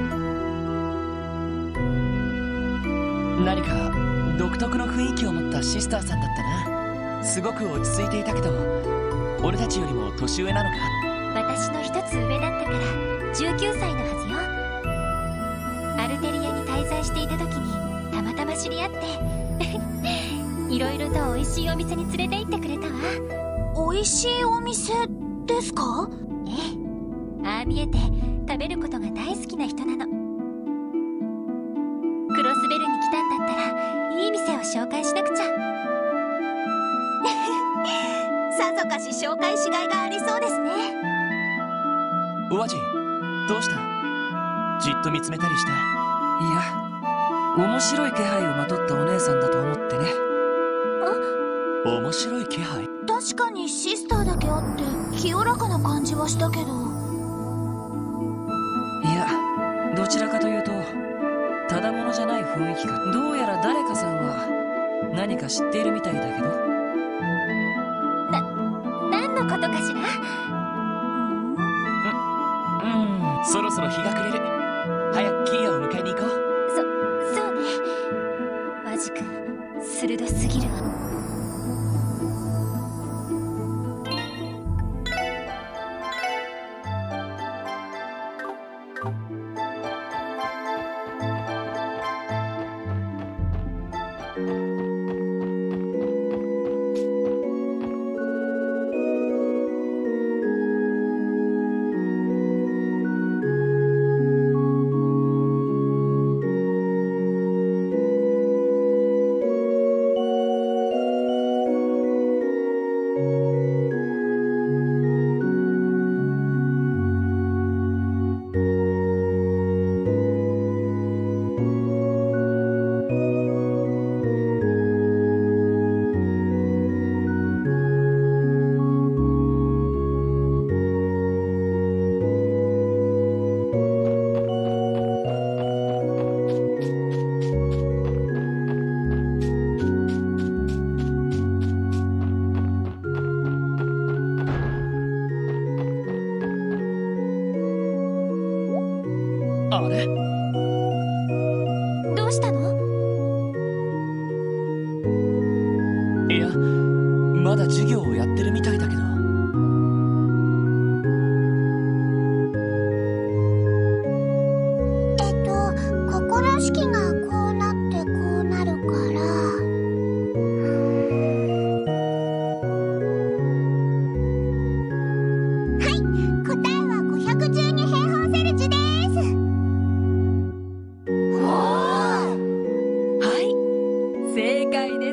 た。何か独特の雰囲気を持ったシスターさんだったな。すごく落ち着いていたけど、俺たちよりも年上なのか。 私の一つ上だったから19歳のはずよ。アルテリアに滞在していた時にたまたま知り合っていろいろと美味しいお店に連れて行ってくれたわ。 美味しいお店ですか？ ええ、ああ見えて食べることが大好きな人なの。クロスベルに来たんだったらいい店を紹介しなくちゃ。 さぞかし紹介しがいがありそうですね。 お味どうした？じっと見つめたりして。いや、 面白い気配をまとったお姉さんだと思ってね。 面白い気配？ 確かにシスターだけあって清らかな感じはしたけど。 いや、どちらかというとただものじゃない雰囲気が。どうやら誰かさんは何か知っているみたいだけど。 何のことかしら？ そろそろ日が暮れる。早くキーヤを迎えに行こう。 そうね。マジ君鋭すぎるわ。 あれ？ どうしたの？ いや、まだ授業をやってるみたいだけど。 心式がこうなってこうなるから、はい、答えは512平方セルツです。 はい、正解です。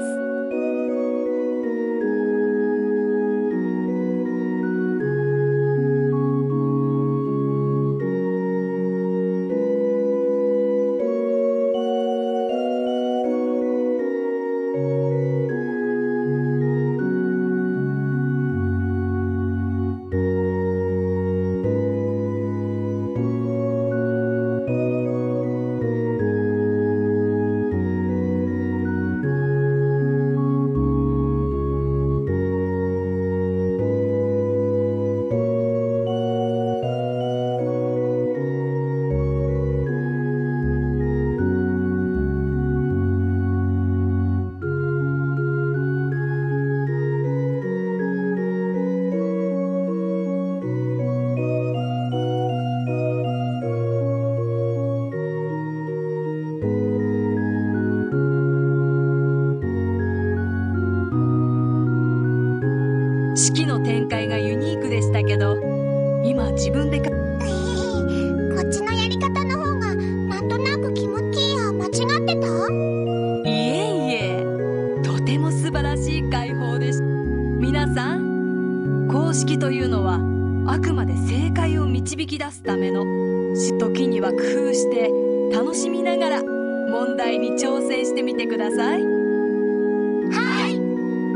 式の展開がユニークでしたけど、今自分でこっちのやり方の方がなんとなく気持ちいいや。間違ってた？ いえいえ、とても素晴らしい解放です。皆さん、公式というのははあくまで正解を導き出すための、時には工夫して楽しみながら問題に挑戦してみてください。 はい。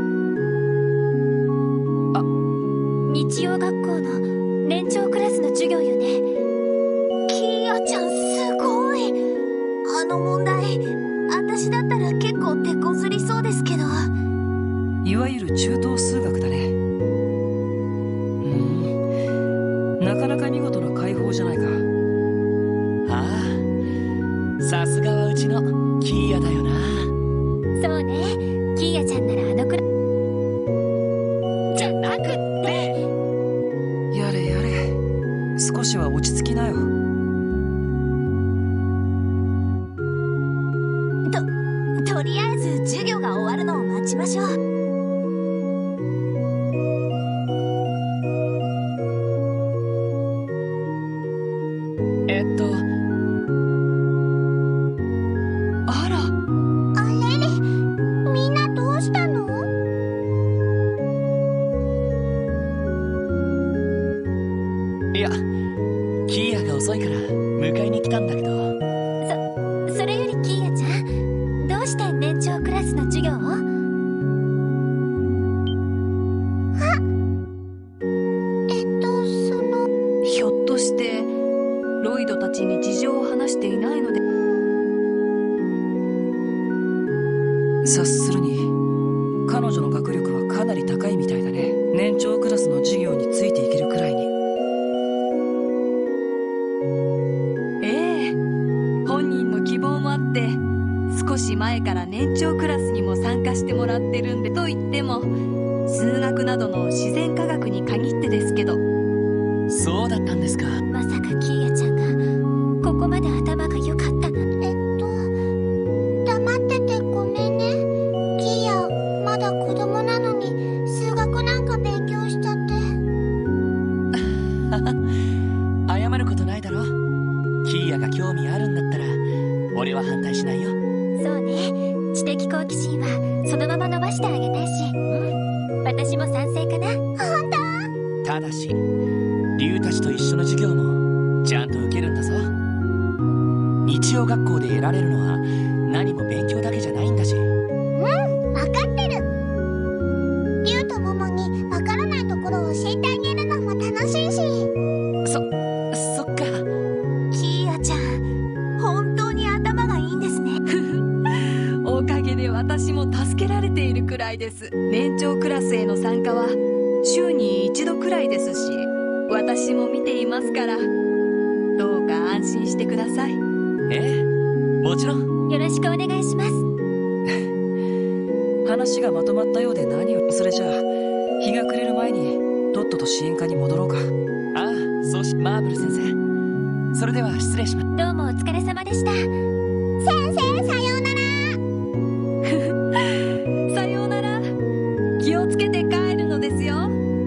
日曜学校の年長クラスの授業よね。 キーヤちゃんすごい。あの問題、私だったら結構手こずりそうですけど。 いわゆる中等数学だね。なかなか見事な解放じゃないか。 ああ、さすがはうちのキーヤだよな。 そうね、キーヤちゃんならあのくらいじゃなくって。 やれやれ、少しは落ち着きなよ。 とりあえず授業が終わるのを待ちましょう。 あら、 あれれ、みんなどうしたの？ いや、キーヤが遅いから迎えに来たんだけど。 それよりキーヤちゃん、どうして年長クラスの授業を？ ひょっとしてロイドたちに事情を話していないので。 察するに彼女の学力はかなり高いみたいだね。年長クラスの授業についていけるくらいに。 ええ、本人の希望もあって少し前から年長クラスにも参加してもらってるんで。と言っても数学などの自然科学に限ってですけど。 そうだったんですか。 まさかキーヤちゃんがここまで頭が良かったな。黙っててごめんね。キーヤまだ子供なのに数学なんか勉強しちゃって。 謝ることないだろ。キーヤが興味あるんだったら俺は反対しないよ。 そうね、知的好奇心はそのまま伸ばしてあげたいし。私も賛成かな。本当？ ただし竜たちと一緒の授業もちゃんと受けるんだぞ。日曜学校で得られるのは何も勉強だけじゃないんだし。 分かってる。竜とモモに分からないところを教えてあげるのも楽しいし。 そっか。 キーヤちゃん、本当に頭がいいんですね。 おかげで私も助けられているくらいです。年長クラスへの参加は週に1度くらいですし、私も見ていますから、どうか安心してください。 ええ、もちろん。 よろしくお願いします。 話がまとまったようで何を。それじゃあ日が暮れる前にとっとと支援課に戻ろうか。 ああ、そうし。マーブル先生、それでは失礼します。 どうもお疲れ様でした。先生、さようなら。 さようなら。気をつけて帰るのですよ。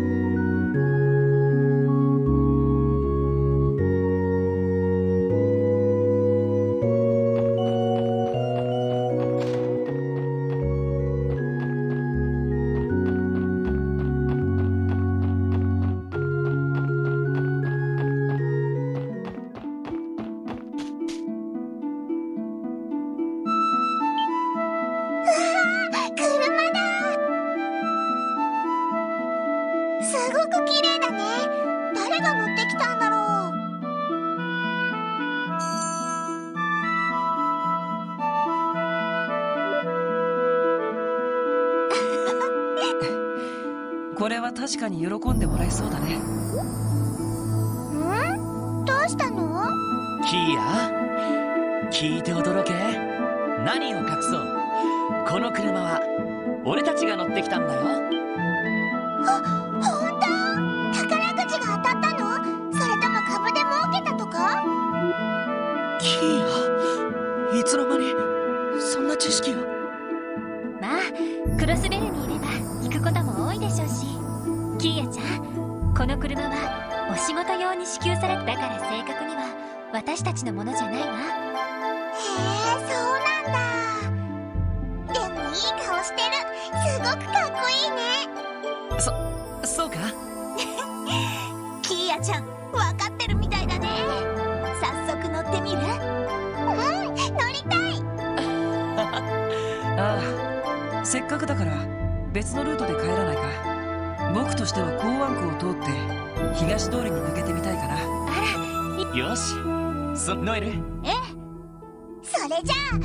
すごく綺麗だね。誰が持ってきたんだろう。 これは確かに喜んでもらえそうだね。 どうしたの？ キーヤ、聞いて驚け。何を隠そう、この車は俺たちが乗ってきたんだよ。 ほんと？宝くじが当たったの？それとも株で儲けたとか？ キーヤ、いつの間にそんな知識を。 まあクロスベルにいれば行くことも多いでしょうし。キーヤちゃん、この車はお仕事用に支給された。だから正確には私たちのものじゃないわ。へえ、そうなんだ。でもいい顔してる。すごくかっこいいね。 そうか。 キーヤちゃん分かってるみたいだね。早速乗ってみる？ 乗りたい。 ああ、せっかくだから別のルートで帰らないか。僕としては港湾区を通って東通りに抜けてみたいかな。 よし、ノエル。 ええ、それじゃあ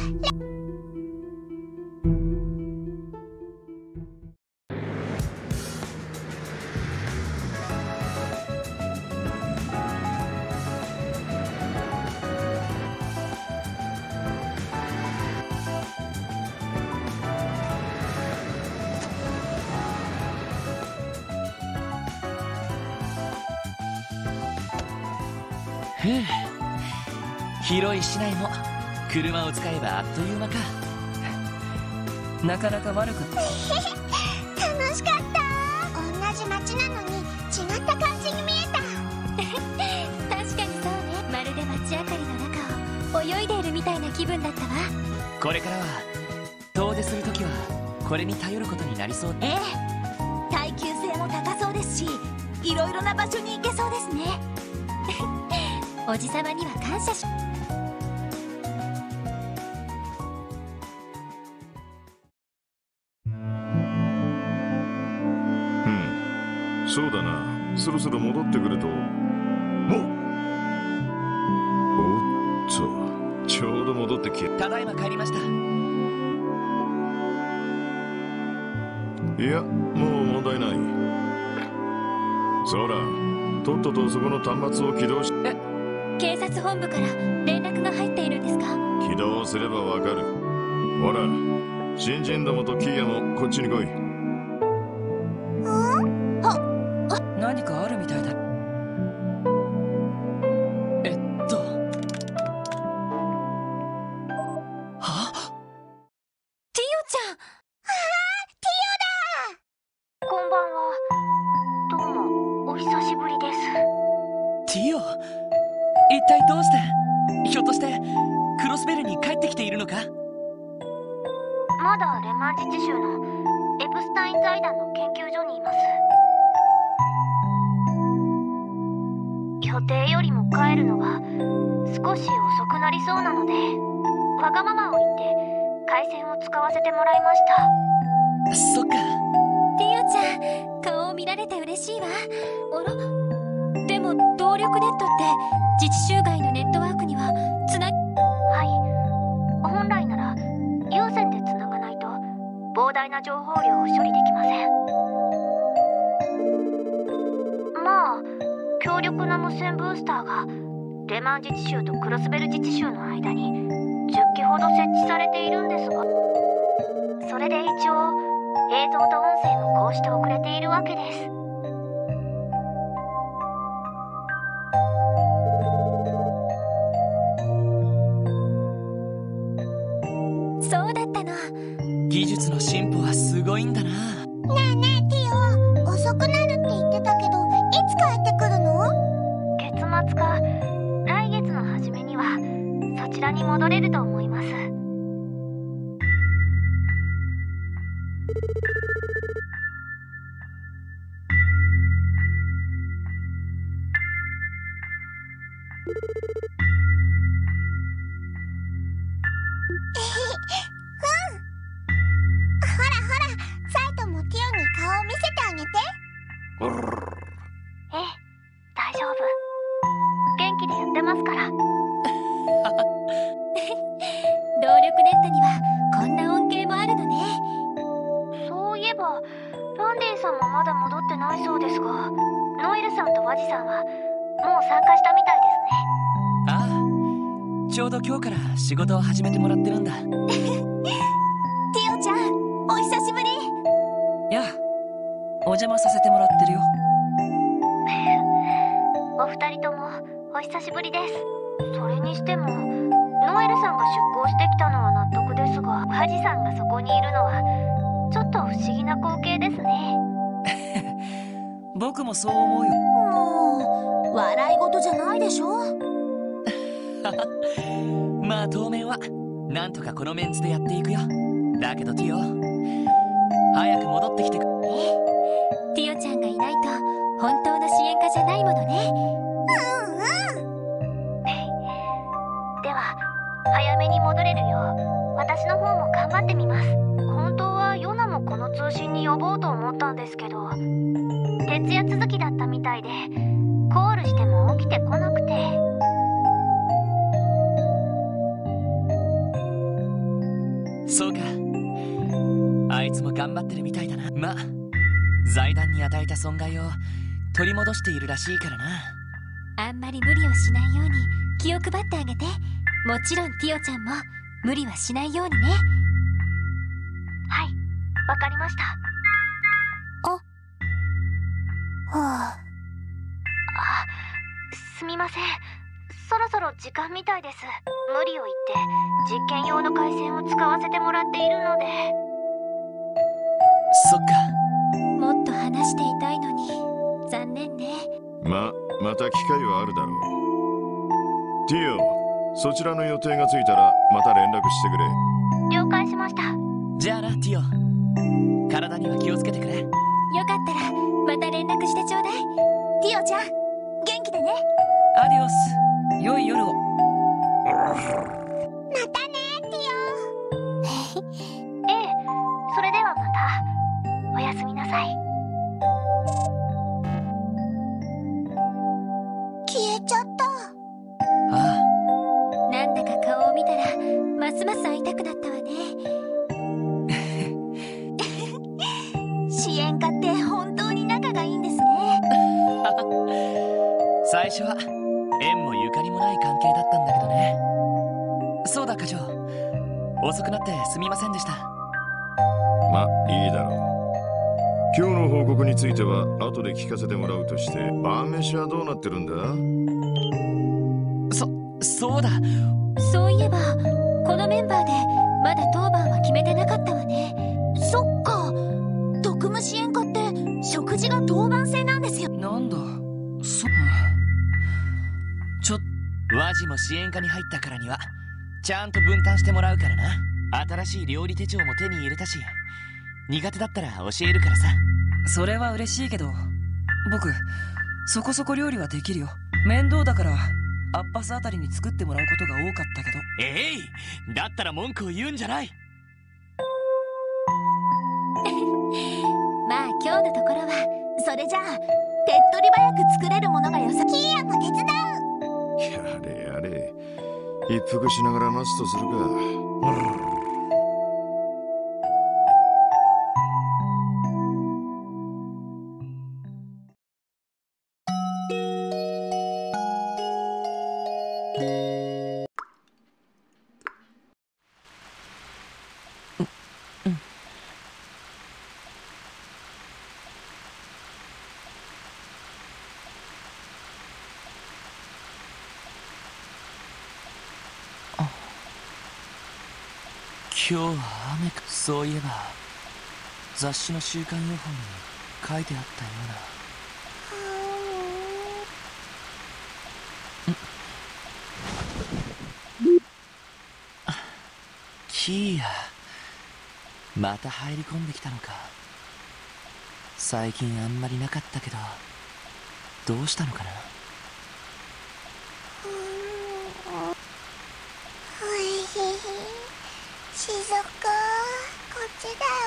広い市内も車を使えばあっという間か。 なかなか悪く楽しかった。同じ街なのに違った感じに見えた。 確かにそうね。まるで街明かりの中を泳いでいるみたいな気分だったわ。 これからは遠出するときはこれに頼ることになりそう。 ええ、耐久性も高そうですし、いろいろな場所に行けそうですね。 おじさまには感謝し。 そうだな。そろそろ戻ってくると。おっと、ちょうど戻ってきただいま帰りました。 いや、もう問題ない。そら、とっととそこの端末を起動し。 警察本部から連絡が入っているんですか？ 起動すればわかる。ほら、新人どもとキーヤもこっちに来い。 何かあるみたいだ。 は？ティオちゃん。 ティオだ。 こんばんは。どうもお久しぶりです。 ティオ、一体どうして？ひょっとしてクロスベルに帰ってきているのか？ まだレマン自治州のエプスタイン財団の研究所にいます。予定よりも帰るのが少し遅くなりそうなので、わがままを言って回線を使わせてもらいました。 そっか。 ティオちゃん、顔を見られて嬉しいわ。あら？でも動力ネットって自治州外のネットワークにはつな。 はい、本来なら有線でつながないと膨大な情報量を処理できません。まあ強力な無線ブースターがレマン自治州とクロスベル自治州の間に10機ほど設置されているんですが、それで一応映像と音声もこうして送れているわけです。 そうだったの。 技術の進歩はすごいんだな。 ねえねえティオ、遅くなるって言ってたけど、いつ帰ってくるの？ 月末か来月の初めにはそちらに戻れると思います。大丈夫。元気でやってますから。 動力ネットにはこんな恩恵もあるのね。 そういえばランディさんもまだ戻ってないそうですが、ノエルさんとワジさんはもう参加したみたいですね。 ああ、ちょうど今日から仕事を始めてもらってるんだ。 ティオちゃん、お久しぶり。 いや、お邪魔させてもらってるよ。 お二人ともお久しぶりです。それにしてもノエルさんが出航してきたのは納得ですが、ワジさんがそこにいるのはちょっと不思議な光景ですね。 僕もそう思うよ。 もう笑い事じゃないでしょ。 まあ当面はなんとかこのメンツでやっていくよ。だけどティオ、早く戻ってきてく。 ティオちゃんがいないと本当の支援家じゃないものね。 では早めに戻れるよう私の方も頑張ってみます。本当はヨナもこの通信に呼ぼうと思ったんですけど、徹夜続きだったみたいでコールしても起きてこなくて。 そうか、あいつも頑張ってるみたいだな。まあ財団に与えた損害を取り戻しているらしいからな。 あんまり無理をしないように気を配ってあげて。もちろんティオちゃんも無理はしないようにね。 はい、わかりました。すみません、そろそろ時間みたいです。無理を言って実験用の回線を使わせてもらっているので。 そっか、 もっと話していたいのに残念ね。 また機会はあるだろう。ティオ、そちらの予定がついたらまた連絡してくれ。 了解しました。 じゃあなティオ、体には気をつけてくれ。 よかったらまた連絡してちょうだい。 ティオちゃん元気でね。 アディオス、良い夜を。 またねティオ。 ええ、それではまた。おやすみなさい。 消えちゃった。 ああ、 なんだか顔を見たらますます会いたくなったわね。 支援家って本当に仲がいいんですね。 最初は縁もゆかりもない関係だったんだけどね。そうだ課長、遅くなってすみませんでした。 まいいだろう。今日の報告については後で聞かせてもらうとして、晩飯はどうなってるんだ？ そうだ。 そういえばこのメンバーでまだ当番は決めてなかったわね。 そっか、特務支援家って食事が当番制なんですよ。 なんだ、 和ジも支援課に入ったからにはちゃんと分担してもらうからな。新しい料理手帳も手に入れたし、苦手だったら教えるからさ。 それは嬉しいけど、僕そこそこ料理はできるよ。面倒だからアッパスあたりに作ってもらうことが多かったけど。 だったら文句を言うんじゃない。 まあ今日のところはそれじゃあ手っ取り早く作れるものが良さ。キーヤも手伝う。 やれやれ、一服しながら待つとするか。 今日は雨か。そういえば雑誌の週刊予報に書いてあったような。キーヤ、また入り込んできたのか。最近あんまりなかったけど、どうしたのかな。 しずく、こっちだよ。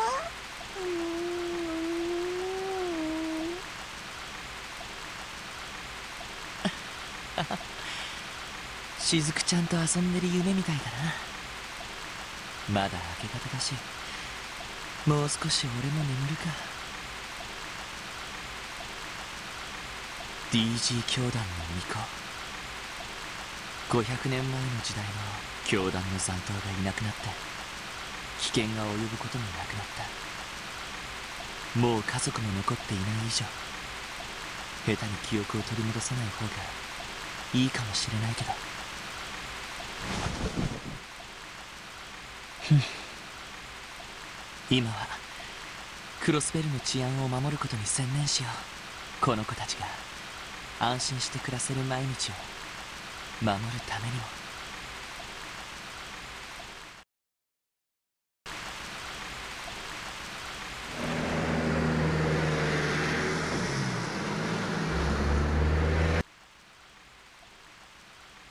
しずくちゃんと遊んでる夢みたいだな。まだ明け方だし、もう少し俺も眠るか。 DG 教団の巫女、500年前の時代の教団の残党がいなくなって危険が及ぶこともなくなった。もう家族も残っていない以上、下手に記憶を取り戻さない方がいいかもしれないけど。今はクロスベルの治安を守ることに専念しよう。この子たちが安心して暮らせる毎日を守るためにも。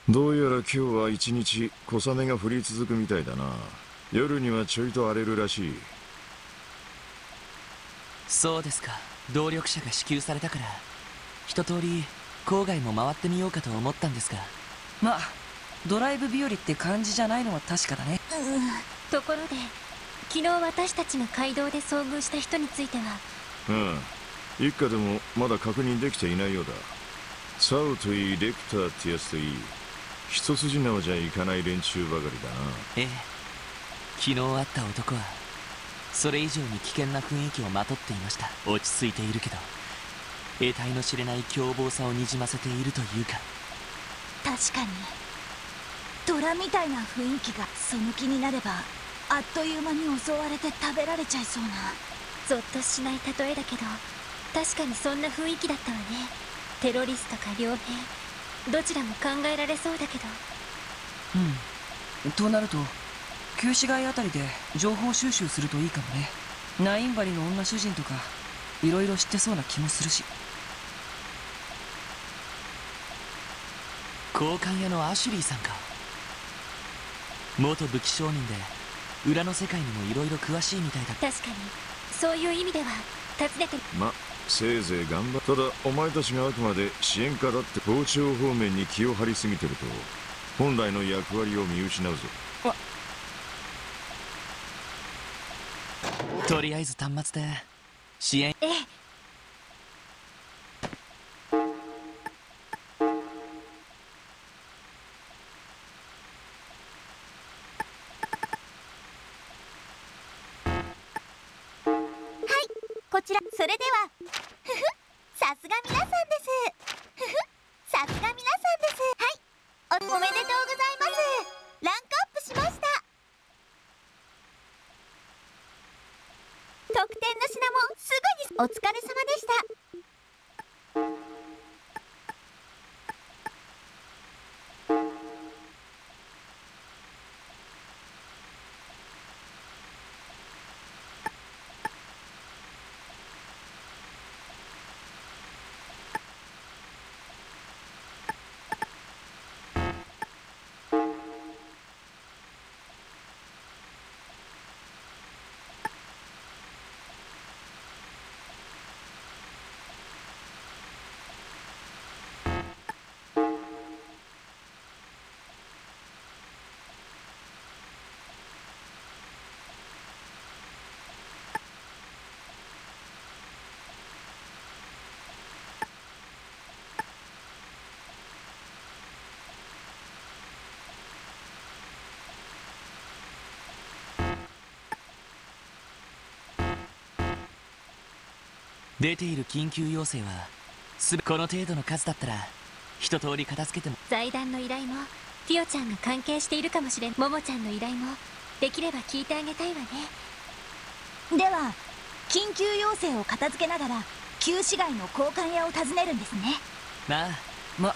どうやら今日は一日小雨が降り続くみたいだな。夜にはちょいと荒れるらしい。 そうですか。動力車が支給されたから一通り郊外も回ってみようかと思ったんですが。 まあドライブ日和って感じじゃないのは確かだね。 ところで昨日私たちが街道で遭遇した人については。 一家でもまだ確認できていないようだ。サウといいレクターってやつといい、一筋縄じゃいかない連中ばかりだな。 ええ、昨日会った男はそれ以上に危険な雰囲気をまとっていました。落ち着いているけど得体の知れない凶暴さをにじませているというか。 確かに虎みたいな雰囲気が、その気になればあっという間に襲われて食べられちゃいそうな。 ゾッとしない例えだけど確かにそんな雰囲気だったわね。テロリストか傭兵どちらも考えられそうだけど。 となると旧市街あたりで情報収集するといいかもね。ナインバリの女主人とかいろいろ知ってそうな気もするし。 交換屋のアシュリーさんか。元武器商人で裏の世界にもいろいろ詳しいみたいだ。 確かにそういう意味では訪ねて。 せいぜい頑張る。ただお前たちがあくまで支援家だって傍聴方面に気を張りすぎてると本来の役割を見失うぞ。 とりあえず端末で支援。 こちら。それではさすが皆さんです。さすが皆さんです。はい、おめでとうございます。ランクアップしました。特典の品もすぐに。お疲れ様でした。 出ている緊急要請はこの程度の数だったら一通り片付けても。 財団の依頼もティオちゃんが関係しているかもしれん。モモちゃんの依頼もできれば聞いてあげたいわね。 では緊急要請を片付けながら旧市街の交換屋を訪ねるんですね。 なあ。 ま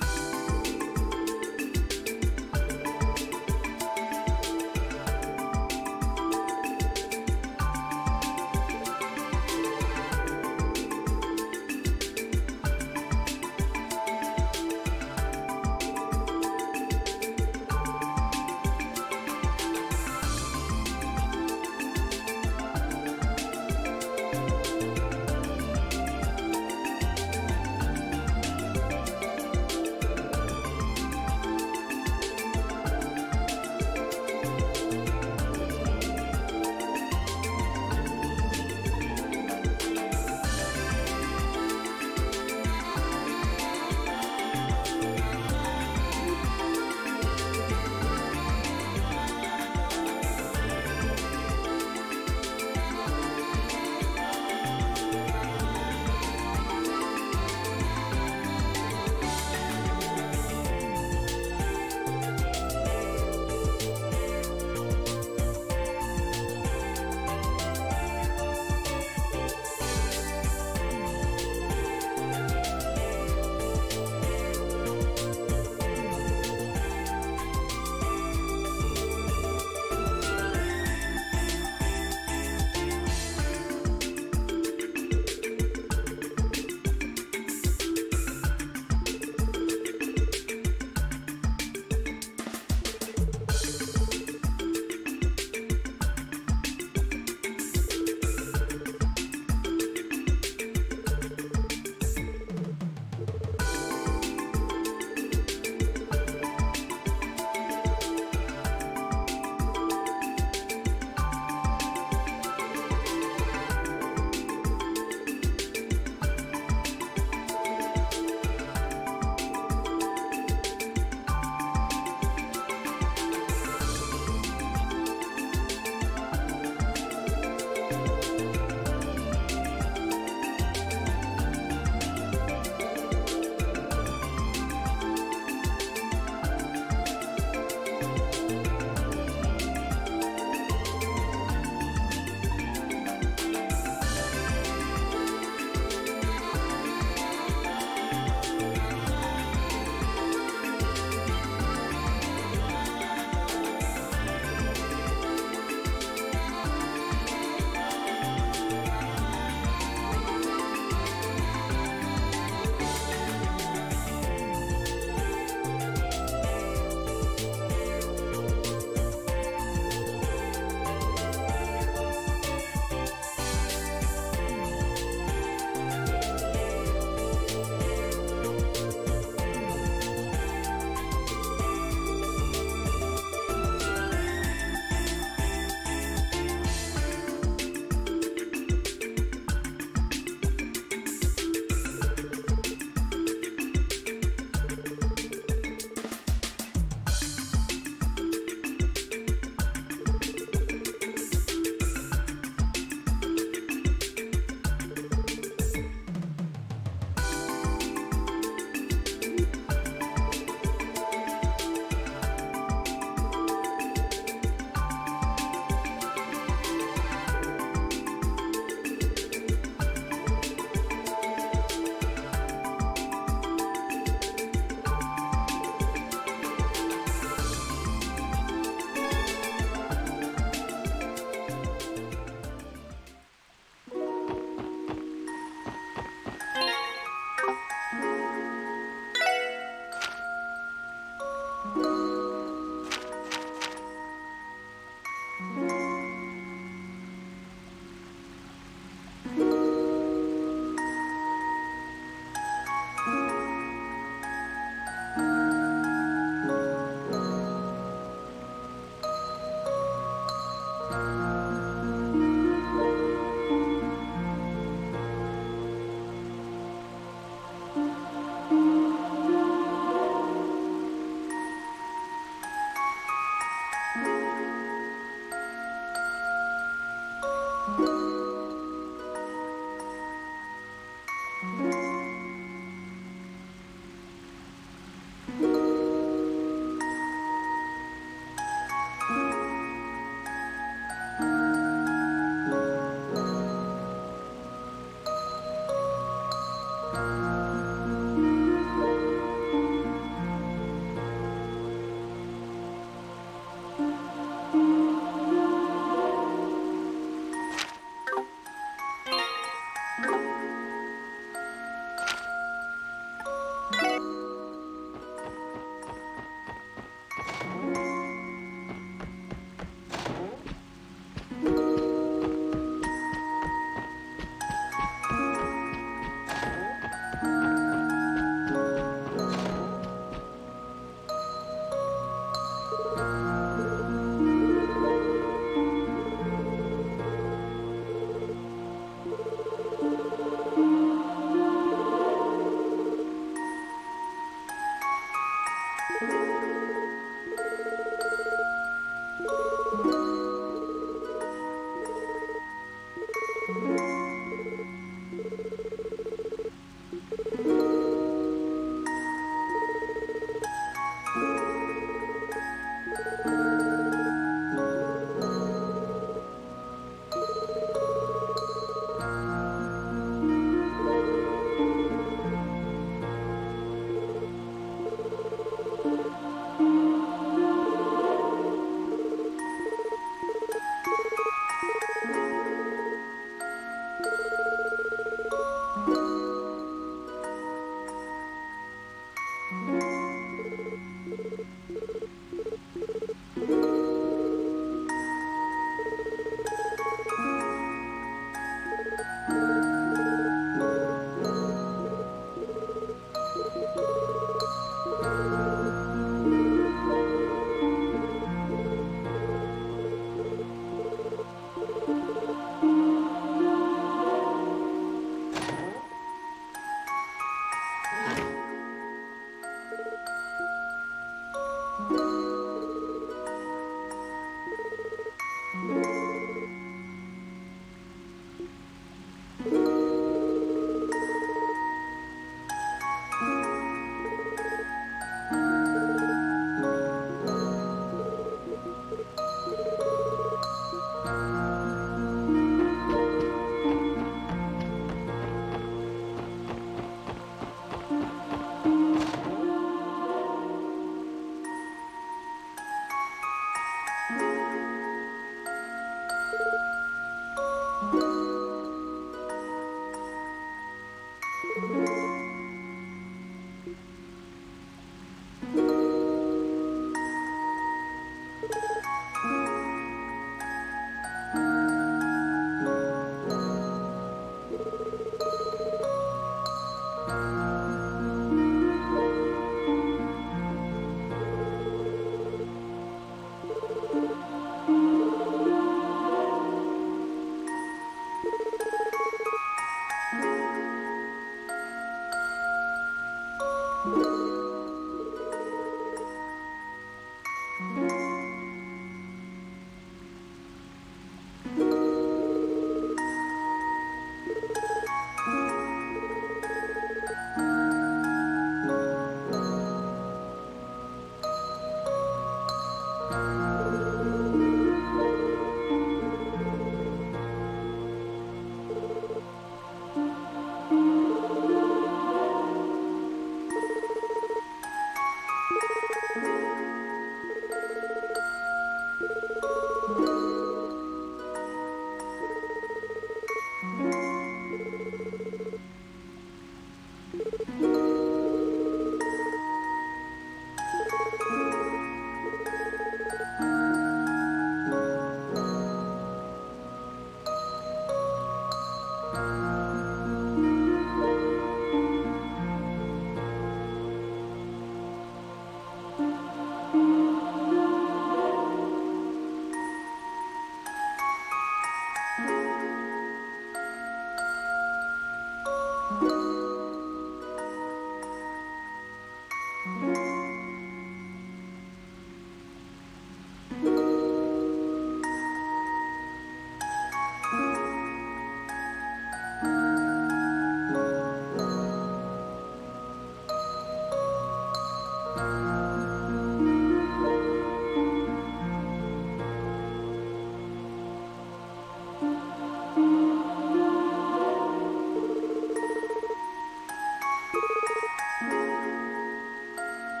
「